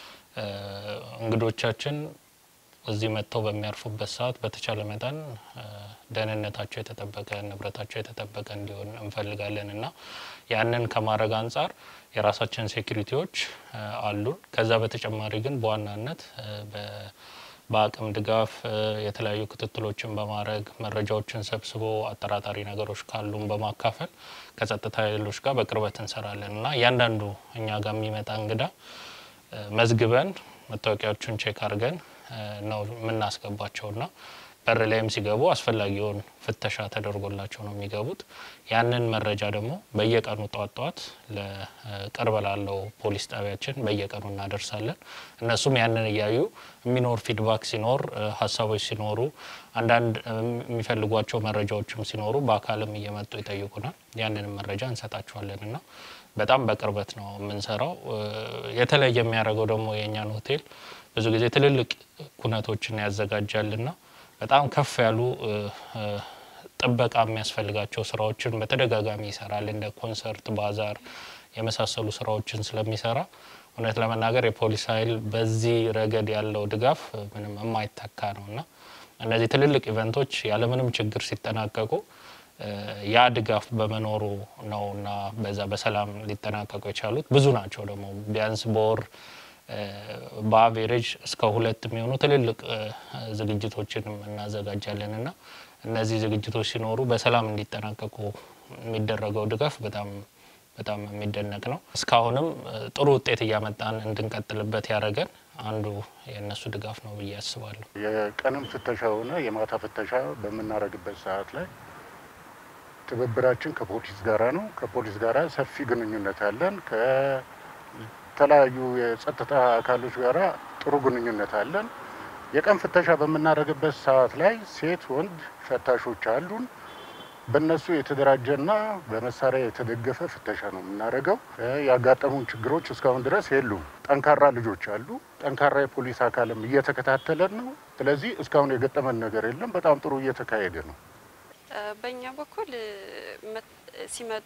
[SPEAKER 16] እንግዶቻችን እዚህ መጥተው በሚያርፉበት ሰዓት በተቻለ መጠን ደህንነታቸው የተጠበቀ ንብረታቸው የተጠበቀ እንዲሆን እንፈልጋለንና ያንን ከማድረግ አንጻር የራሳችን ሴኩሪቲዎች አሉን። ከዛ በተጨማሪ ግን በዋናነት በአቅም ድጋፍ የተለያዩ ክትትሎችን በማድረግ መረጃዎችን ሰብስቦ አጠራጣሪ ነገሮች ካሉን በማካፈል ከጸጥታ ኃይሎች ጋር በቅርበት እንሰራለንና እያንዳንዱ እኛ ጋር የሚመጣ እንግዳ መዝግበን መታወቂያዎቹን ቼክ አድርገን ነው የምናስገባቸውና በር ላይም ሲገቡ አስፈላጊውን ፍተሻ ተደርጎላቸው ነው የሚገቡት። ያንን መረጃ ደግሞ በየቀኑ ጧት ለቅርብ ላለው ፖሊስ ጣቢያችን በየቀኑ እናደርሳለን። እነሱም ያንን እያዩ የሚኖር ፊድባክ ሲኖር ሀሳቦች ሲኖሩ አንዳንድ የሚፈልጓቸው መረጃዎችም ሲኖሩ በአካልም እየመጡ ይጠይቁናል። ያንን መረጃ እንሰጣቸዋለንና በጣም በቅርበት ነው የምንሰራው። የተለየ የሚያደርገው ደግሞ የኛን ሆቴል ብዙ ጊዜ ትልልቅ ኩነቶችን ያዘጋጃልና በጣም ከፍ ያሉ ጥበቃ የሚያስፈልጋቸው ስራዎችን በተደጋጋሚ ይሰራል። እንደ ኮንሰርት፣ ባዛር የመሳሰሉ ስራዎችን ስለሚሰራ እውነት ለመናገር የፖሊስ ኃይል በዚህ ረገድ ያለው ድጋፍ ምንም የማይተካ ነውና እነዚህ ትልልቅ ኢቨንቶች ያለምንም ችግር ሲጠናቀቁ ያ ድጋፍ በመኖሩ ነውና በዛ በሰላም ሊጠናቀቁ የቻሉት። ብዙ ናቸው ደግሞ ቢያንስ በወር በአቬሬጅ እስከ 2 የሚሆኑ ትልልቅ ዝግጅቶችንም እናዘጋጃለንና እነዚህ ዝግጅቶች ሲኖሩ በሰላም እንዲጠናቀቁ የሚደረገው ድጋፍ በጣም የሚደነቅ ነው። እስካሁንም ጥሩ ውጤት እያመጣን እንድንቀጥልበት ያደረገን አንዱ የነሱ ድጋፍ ነው ብዬ አስባለሁ።
[SPEAKER 17] የቀንም ፍተሻ ሆነ የማታ ፍተሻ በመናረግበት ሰዓት ላይ ትብብራችን ከፖሊስ ጋራ ነው። ከፖሊስ ጋራ ሰፊ ግንኙነት አለን። ከተለያዩ የጸጥታ አካሎች ጋራ ጥሩ ግንኙነት አለን። የቀን ፍተሻ በመናረግበት ሰዓት ላይ ሴት ወንድ ፈታሾች አሉን። በእነሱ የተደራጀና በመሳሪያ የተደገፈ ፍተሻ ነው የምናደርገው። ያጋጠሙን ችግሮች እስካሁን ድረስ የሉም። ጠንካራ ልጆች አሉ። ጠንካራ የፖሊስ አካልም እየተከታተለን ነው። ስለዚህ እስካሁን የገጠመን ነገር የለም። በጣም ጥሩ እየተካሄደ ነው።
[SPEAKER 18] በእኛ በኩል ሲመጡ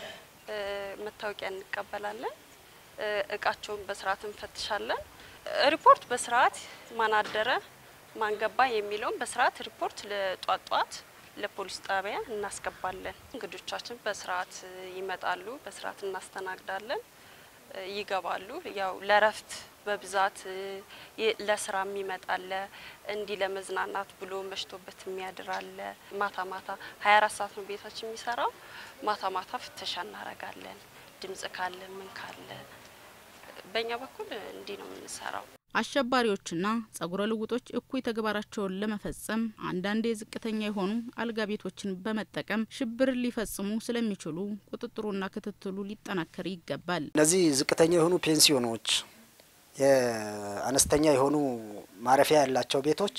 [SPEAKER 18] መታወቂያ እንቀበላለን። እቃቸውን በስርዓት እንፈትሻለን። ሪፖርት በስርዓት ማን አደረ ማን ገባ የሚለውን በስርዓት ሪፖርት ለጧጧት ለፖሊስ ጣቢያ እናስገባለን። እንግዶቻችን በስርዓት ይመጣሉ፣ በስርዓት እናስተናግዳለን፣ ይገባሉ። ያው ለረፍት በብዛት ለስራም ይመጣል፣ እንዲ ለመዝናናት ብሎ መሽቶበት የሚያድራል። ማታ ማታ 24 ሰዓት ነው ቤታችን የሚሰራው። ማታ ማታ ፍተሻ እናረጋለን፣ ድምጽ ካለ ምን ካለ በእኛ በኩል እንዲ ነው የምንሰራው።
[SPEAKER 12] አሸባሪዎችና ጸጉረ ልውጦች እኩይ ተግባራቸውን ለመፈጸም አንዳንዴ ዝቅተኛ የሆኑ አልጋ ቤቶችን በመጠቀም ሽብር ሊፈጽሙ ስለሚችሉ ቁጥጥሩና ክትትሉ ሊጠናከር ይገባል።
[SPEAKER 13] እነዚህ ዝቅተኛ የሆኑ ፔንሲዮኖች፣ የአነስተኛ የሆኑ ማረፊያ ያላቸው ቤቶች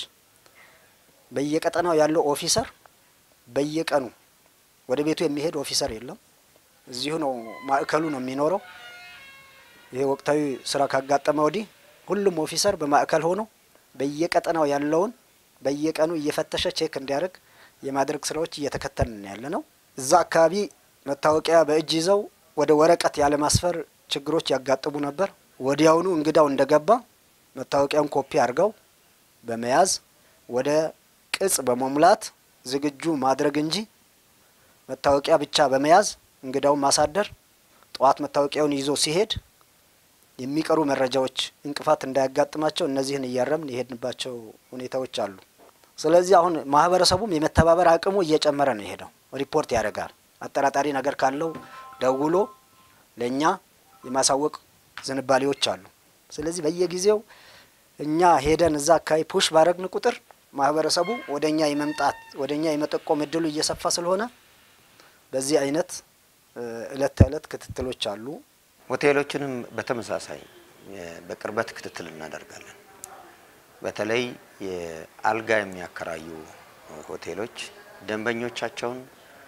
[SPEAKER 13] በየቀጠናው ያለው ኦፊሰር በየቀኑ ወደ ቤቱ የሚሄድ ኦፊሰር የለም። እዚሁ ነው ማዕከሉ ነው የሚኖረው። ይሄ ወቅታዊ ስራ ካጋጠመ ወዲህ ሁሉም ኦፊሰር በማዕከል ሆኖ በየቀጠናው ያለውን በየቀኑ እየፈተሸ ቼክ እንዲያደርግ የማድረግ ስራዎች እየተከተልን ያለነው። እዛ አካባቢ መታወቂያ በእጅ ይዘው ወደ ወረቀት ያለ ማስፈር ችግሮች ያጋጥሙ ነበር። ወዲያውኑ እንግዳው እንደገባ መታወቂያውን ኮፒ አድርገው በመያዝ ወደ ቅጽ በመሙላት ዝግጁ ማድረግ እንጂ መታወቂያ ብቻ በመያዝ እንግዳውን ማሳደር ጧት መታወቂያውን ይዞ ሲሄድ የሚቀሩ መረጃዎች እንቅፋት እንዳያጋጥማቸው እነዚህን እያረምን የሄድንባቸው ሁኔታዎች አሉ። ስለዚህ አሁን ማህበረሰቡም የመተባበር አቅሙ እየጨመረ ነው የሄደው። ሪፖርት ያደርጋል። አጠራጣሪ ነገር ካለው ደውሎ ለኛ የማሳወቅ ዝንባሌዎች አሉ። ስለዚህ በየጊዜው እኛ ሄደን እዛ አካባቢ ፑሽ ባረግን ቁጥር ማህበረሰቡ ወደኛ የመምጣት ወደኛ የመጠቆም እድሉ እየሰፋ ስለሆነ በዚህ አይነት እለት ተእለት ክትትሎች አሉ።
[SPEAKER 14] ሆቴሎችንም በተመሳሳይ በቅርበት ክትትል እናደርጋለን። በተለይ የአልጋ የሚያከራዩ ሆቴሎች ደንበኞቻቸውን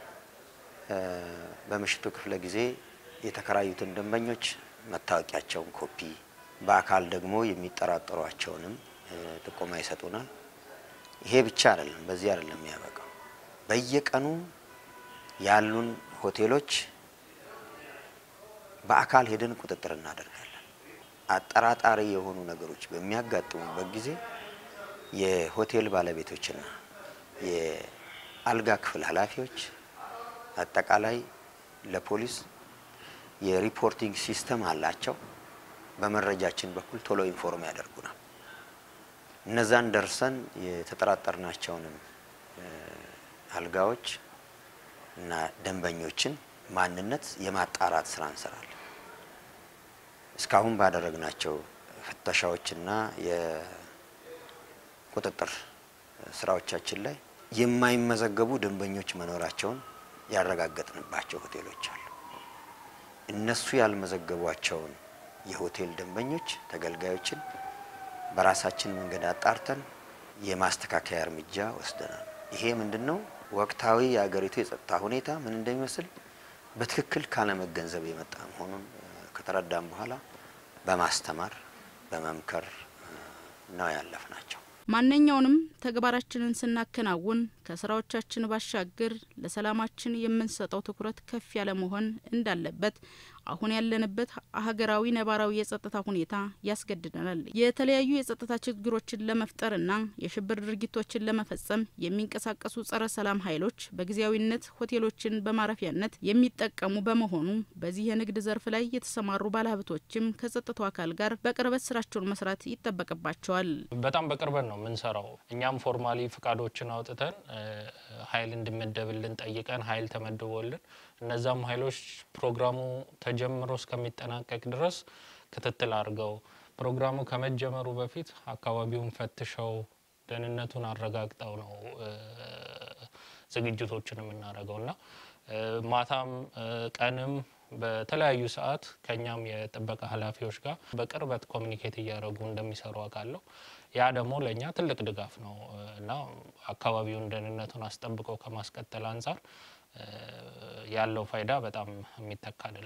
[SPEAKER 14] በምሽቱ ክፍለ ጊዜ የተከራዩትን ደንበኞች መታወቂያቸውን ኮፒ፣ በአካል ደግሞ የሚጠራጠሯቸውንም ጥቆማ ይሰጡናል። ይሄ ብቻ አይደለም፣ በዚህ አይደለም የሚያበቃው። በየቀኑ ያሉን ሆቴሎች በአካል ሄደን ቁጥጥር እናደርጋለን። አጠራጣሪ የሆኑ ነገሮች በሚያጋጥሙበት ጊዜ የሆቴል ባለቤቶችና የአልጋ ክፍል ኃላፊዎች አጠቃላይ ለፖሊስ የሪፖርቲንግ ሲስተም አላቸው። በመረጃችን በኩል ቶሎ ኢንፎርም ያደርጉናል። እነዛን ደርሰን የተጠራጠርናቸውንም አልጋዎች እና ደንበኞችን ማንነት የማጣራት ስራ እንሰራለን። እስካሁን ባደረግናቸው ፍተሻዎችና የቁጥጥር ስራዎቻችን ላይ የማይመዘገቡ ደንበኞች መኖራቸውን ያረጋገጥንባቸው ሆቴሎች አሉ። እነሱ ያልመዘገቧቸውን የሆቴል ደንበኞች ተገልጋዮችን በራሳችን መንገድ አጣርተን የማስተካከያ እርምጃ ወስደናል። ይሄ ምንድነው? ወቅታዊ የአገሪቱ የጸጥታ ሁኔታ ምን እንደሚመስል በትክክል ካለመገንዘብ የመጣ መሆኑን ከተረዳን በኋላ በማስተማር በመምከር ነው ያለፍናቸው።
[SPEAKER 12] ማንኛውንም ተግባራችንን ስናከናውን ከስራዎቻችን ባሻገር ለሰላማችን የምንሰጠው ትኩረት ከፍ ያለ መሆን እንዳለበት አሁን ያለንበት ሀገራዊ ነባራዊ የጸጥታ ሁኔታ ያስገድደናል። የተለያዩ የጸጥታ ችግሮችን ለመፍጠርና የሽብር ድርጊቶችን ለመፈጸም የሚንቀሳቀሱ ጸረ ሰላም ኃይሎች በጊዜያዊነት ሆቴሎችን በማረፊያነት የሚጠቀሙ በመሆኑ በዚህ የንግድ ዘርፍ ላይ የተሰማሩ ባለሀብቶችም ከጸጥታው አካል ጋር በቅርበት ስራቸውን መስራት ይጠበቅባቸዋል።
[SPEAKER 16] በጣም በቅርበት ነው የምንሰራው። እኛም ፎርማሊ ፍቃዶችን አውጥተን ኃይል እንዲመደብልን ጠይቀን ኃይል ተመድቦልን እነዛም ኃይሎች ፕሮግራሙ ተጀምሮ እስከሚጠናቀቅ ድረስ ክትትል አድርገው ፕሮግራሙ ከመጀመሩ በፊት አካባቢውን ፈትሸው ደህንነቱን አረጋግጠው ነው ዝግጅቶችን የምናደርገውና ማታም ቀንም በተለያዩ ሰዓት ከኛም የጥበቃ ኃላፊዎች ጋር በቅርበት ኮሙኒኬት እያደረጉ እንደሚሰሩ አውቃለሁ። ያ ደግሞ ለኛ ትልቅ ድጋፍ ነው እና አካባቢውን ደህንነቱን አስጠብቀው ከማስቀጠል አንፃር ያለው ፋይዳ በጣም የሚተካ አይደለም።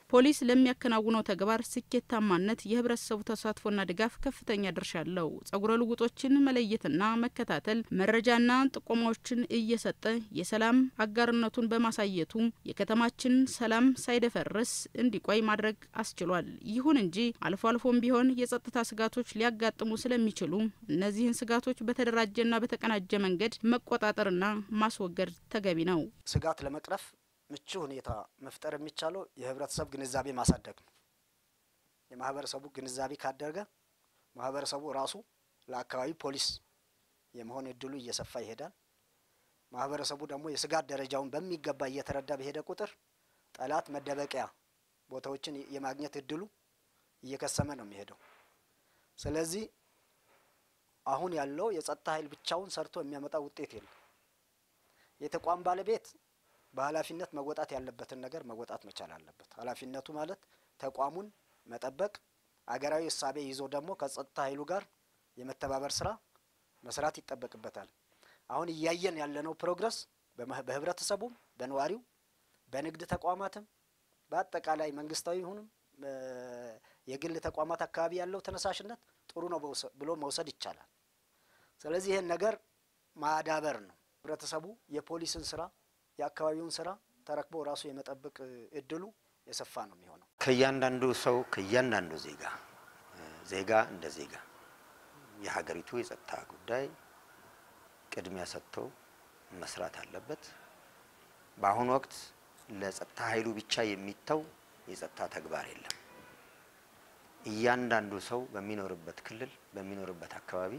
[SPEAKER 12] ፖሊስ ለሚያከናውነው ተግባር ስኬታማነት የህብረተሰቡ ተሳትፎና ድጋፍ ከፍተኛ ድርሻ አለው። ጸጉረ ልውጦችን መለየትና መከታተል መረጃና ጥቆማዎችን እየሰጠ የሰላም አጋርነቱን በማሳየቱ የከተማችን ሰላም ሳይደፈርስ እንዲቆይ ማድረግ አስችሏል። ይሁን እንጂ አልፎ አልፎም ቢሆን የጸጥታ ስጋቶች ሊያጋጥሙ ስለሚችሉ እነዚህን ስጋቶች በተደራጀና በተቀናጀ መንገድ መቆጣጠርና ማስወገድ ተገቢ ነው።
[SPEAKER 13] ስጋት ለመቅረፍ ምቹ ሁኔታ መፍጠር የሚቻለው የህብረተሰብ ግንዛቤ ማሳደግ ነው። የማህበረሰቡ ግንዛቤ ካደረገ ማህበረሰቡ ራሱ ለአካባቢ ፖሊስ የመሆን እድሉ እየሰፋ ይሄዳል። ማህበረሰቡ ደግሞ የስጋት ደረጃውን በሚገባ እየተረዳ በሄደ ቁጥር ጠላት መደበቂያ ቦታዎችን የማግኘት እድሉ እየከሰመ ነው የሚሄደው። ስለዚህ አሁን ያለው የጸጥታ ኃይል ብቻውን ሰርቶ የሚያመጣ ውጤት የለም። የተቋም ባለቤት በኃላፊነት መወጣት ያለበትን ነገር መወጣት መቻል አለበት። ኃላፊነቱ ማለት ተቋሙን መጠበቅ፣ አገራዊ እሳቤ ይዞ ደግሞ ከጸጥታ ኃይሉ ጋር የመተባበር ስራ መስራት ይጠበቅበታል። አሁን እያየን ያለነው ፕሮግረስ በህብረተሰቡም በነዋሪው በንግድ ተቋማትም በአጠቃላይ መንግስታዊ ሆኖ የግል ተቋማት አካባቢ ያለው ተነሳሽነት ጥሩ ነው ብሎ መውሰድ ይቻላል። ስለዚህ ይሄን ነገር ማዳበር ነው። ህብረተሰቡ የፖሊስን ስራ የአካባቢውን ስራ ተረክቦ ራሱ የመጠበቅ እድሉ የሰፋ ነው የሚሆነው።
[SPEAKER 14] ከያንዳንዱ ሰው ከያንዳንዱ ዜጋ እንደ ዜጋ የሀገሪቱ የጸጥታ ጉዳይ ቅድሚያ ሰጥቶ መስራት አለበት። በአሁኑ ወቅት ለጸጥታ ኃይሉ ብቻ የሚተው የጸጥታ ተግባር የለም። እያንዳንዱ ሰው በሚኖርበት ክልል በሚኖርበት አካባቢ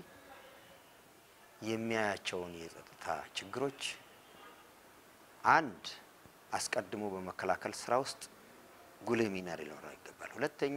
[SPEAKER 14] የሚያያቸውን የጸጥታ ችግሮች አንድ አስቀድሞ በመከላከል ስራ ውስጥ ጉልህ ሚና ሊኖረው ይገባል። ሁለተኛ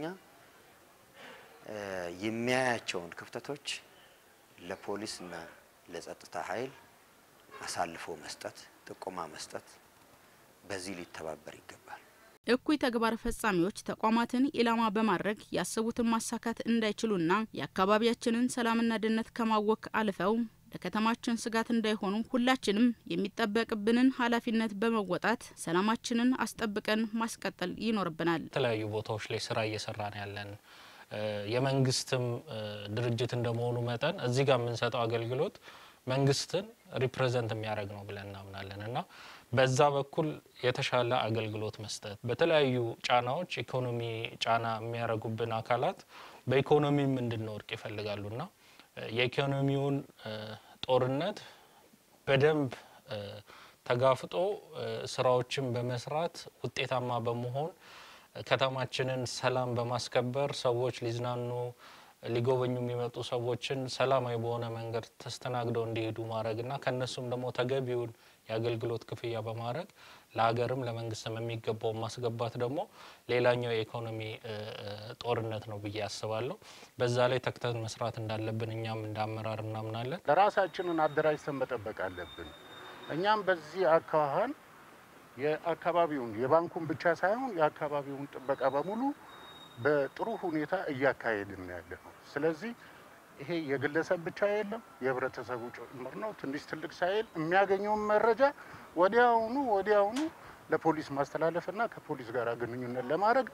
[SPEAKER 14] የሚያያቸውን ክፍተቶች ለፖሊስና ለጸጥታ ኃይል አሳልፎ መስጠት፣ ጥቆማ መስጠት፣ በዚህ ሊተባበር ይገባል።
[SPEAKER 12] እኩይ ተግባር ፈጻሚዎች ተቋማትን ኢላማ በማድረግ ያሰቡትን ማሳካት እንዳይችሉና የአካባቢያችንን ሰላምና ደህንነት ከማወክ አልፈው ለከተማችን ስጋት እንዳይሆኑ ሁላችንም የሚጠበቅብንን ኃላፊነት በመወጣት ሰላማችንን አስጠብቀን ማስቀጠል ይኖርብናል።
[SPEAKER 16] የተለያዩ ቦታዎች ላይ ስራ እየሰራን ያለን የመንግስትም ድርጅት እንደመሆኑ መጠን እዚህ ጋር የምንሰጠው አገልግሎት መንግስትን ሪፕሬዘንት የሚያደርግ ነው ብለን እናምናለንና በዛ በኩል የተሻለ አገልግሎት መስጠት በተለያዩ ጫናዎች ኢኮኖሚ ጫና የሚያረጉብን አካላት በኢኮኖሚም እንድንወርቅ ይፈልጋሉና የኢኮኖሚውን ጦርነት በደንብ ተጋፍጦ ስራዎችን በመስራት ውጤታማ በመሆን ከተማችንን ሰላም በማስከበር ሰዎች ሊዝናኑ ሊጎበኙ የሚመጡ ሰዎችን ሰላማዊ በሆነ መንገድ ተስተናግደው እንዲሄዱ ማድረግና ከነሱም ደግሞ ተገቢውን የአገልግሎት ክፍያ በማድረግ ለሀገርም ለመንግስትም የሚገባው ማስገባት ደግሞ ሌላኛው የኢኮኖሚ ጦርነት ነው ብዬ አስባለሁ። በዛ ላይ ተክተን መስራት እንዳለብን እኛም እንዳመራር እናምናለን።
[SPEAKER 17] ለራሳችንን አደራጅተን መጠበቅ አለብን። እኛም በዚህ አካባቢ የአካባቢውን የባንኩን ብቻ ሳይሆን የአካባቢውን ጥበቃ በሙሉ በጥሩ ሁኔታ እያካሄድን ያለነው። ስለዚህ ይሄ የግለሰብ ብቻ አይደለም፣ የህብረተሰቡ ጭምር ነው። ትንሽ ትልቅ ሳይል የሚያገኘው መረጃ ወዲያውኑ ለፖሊስ ማስተላለፍና ከፖሊስ ጋር ግንኙነት ለማድረግ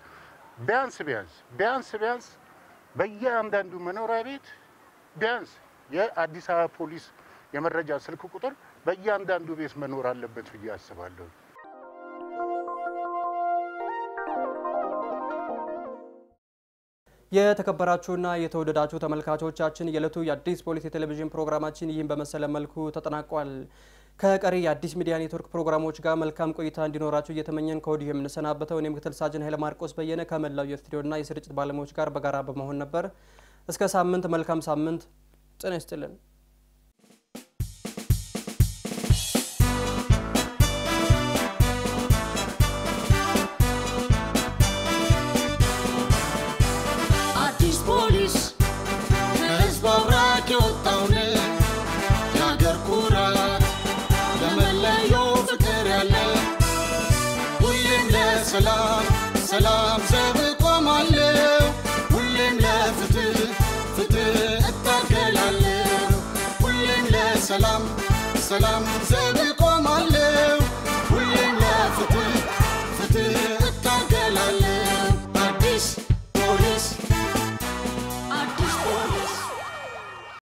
[SPEAKER 17] ቢያንስ በየአንዳንዱ መኖሪያ ቤት ቢያንስ የአዲስ አበባ ፖሊስ የመረጃ ስልክ ቁጥር በየአንዳንዱ ቤት መኖር አለበት ብዬ አስባለሁ።
[SPEAKER 11] የተከበራችሁና የተወደዳችሁ ተመልካቾቻችን የዕለቱ የአዲስ ፖሊስ የቴሌቪዥን ፕሮግራማችን ይህን በመሰለ መልኩ ተጠናቋል። ከቀሪ የአዲስ ሚዲያ ኔትወርክ ፕሮግራሞች ጋር መልካም ቆይታ እንዲኖራችሁ እየተመኘን ከወዲሁ የምንሰናበተው እኔ ምክትል ሳጅን ኃይለ ማርቆስ በየነ ከመላው የስቱዲዮና የስርጭት ባለሙያዎች ጋር በጋራ በመሆን ነበር። እስከ ሳምንት መልካም ሳምንት ጤና ይስጥልን።
[SPEAKER 7] ሰላም ዘብቆማለሁ ሁሌም ለፍትህ እታገላለሁ ሁሌም ለሰላም ዘብቆማለሁ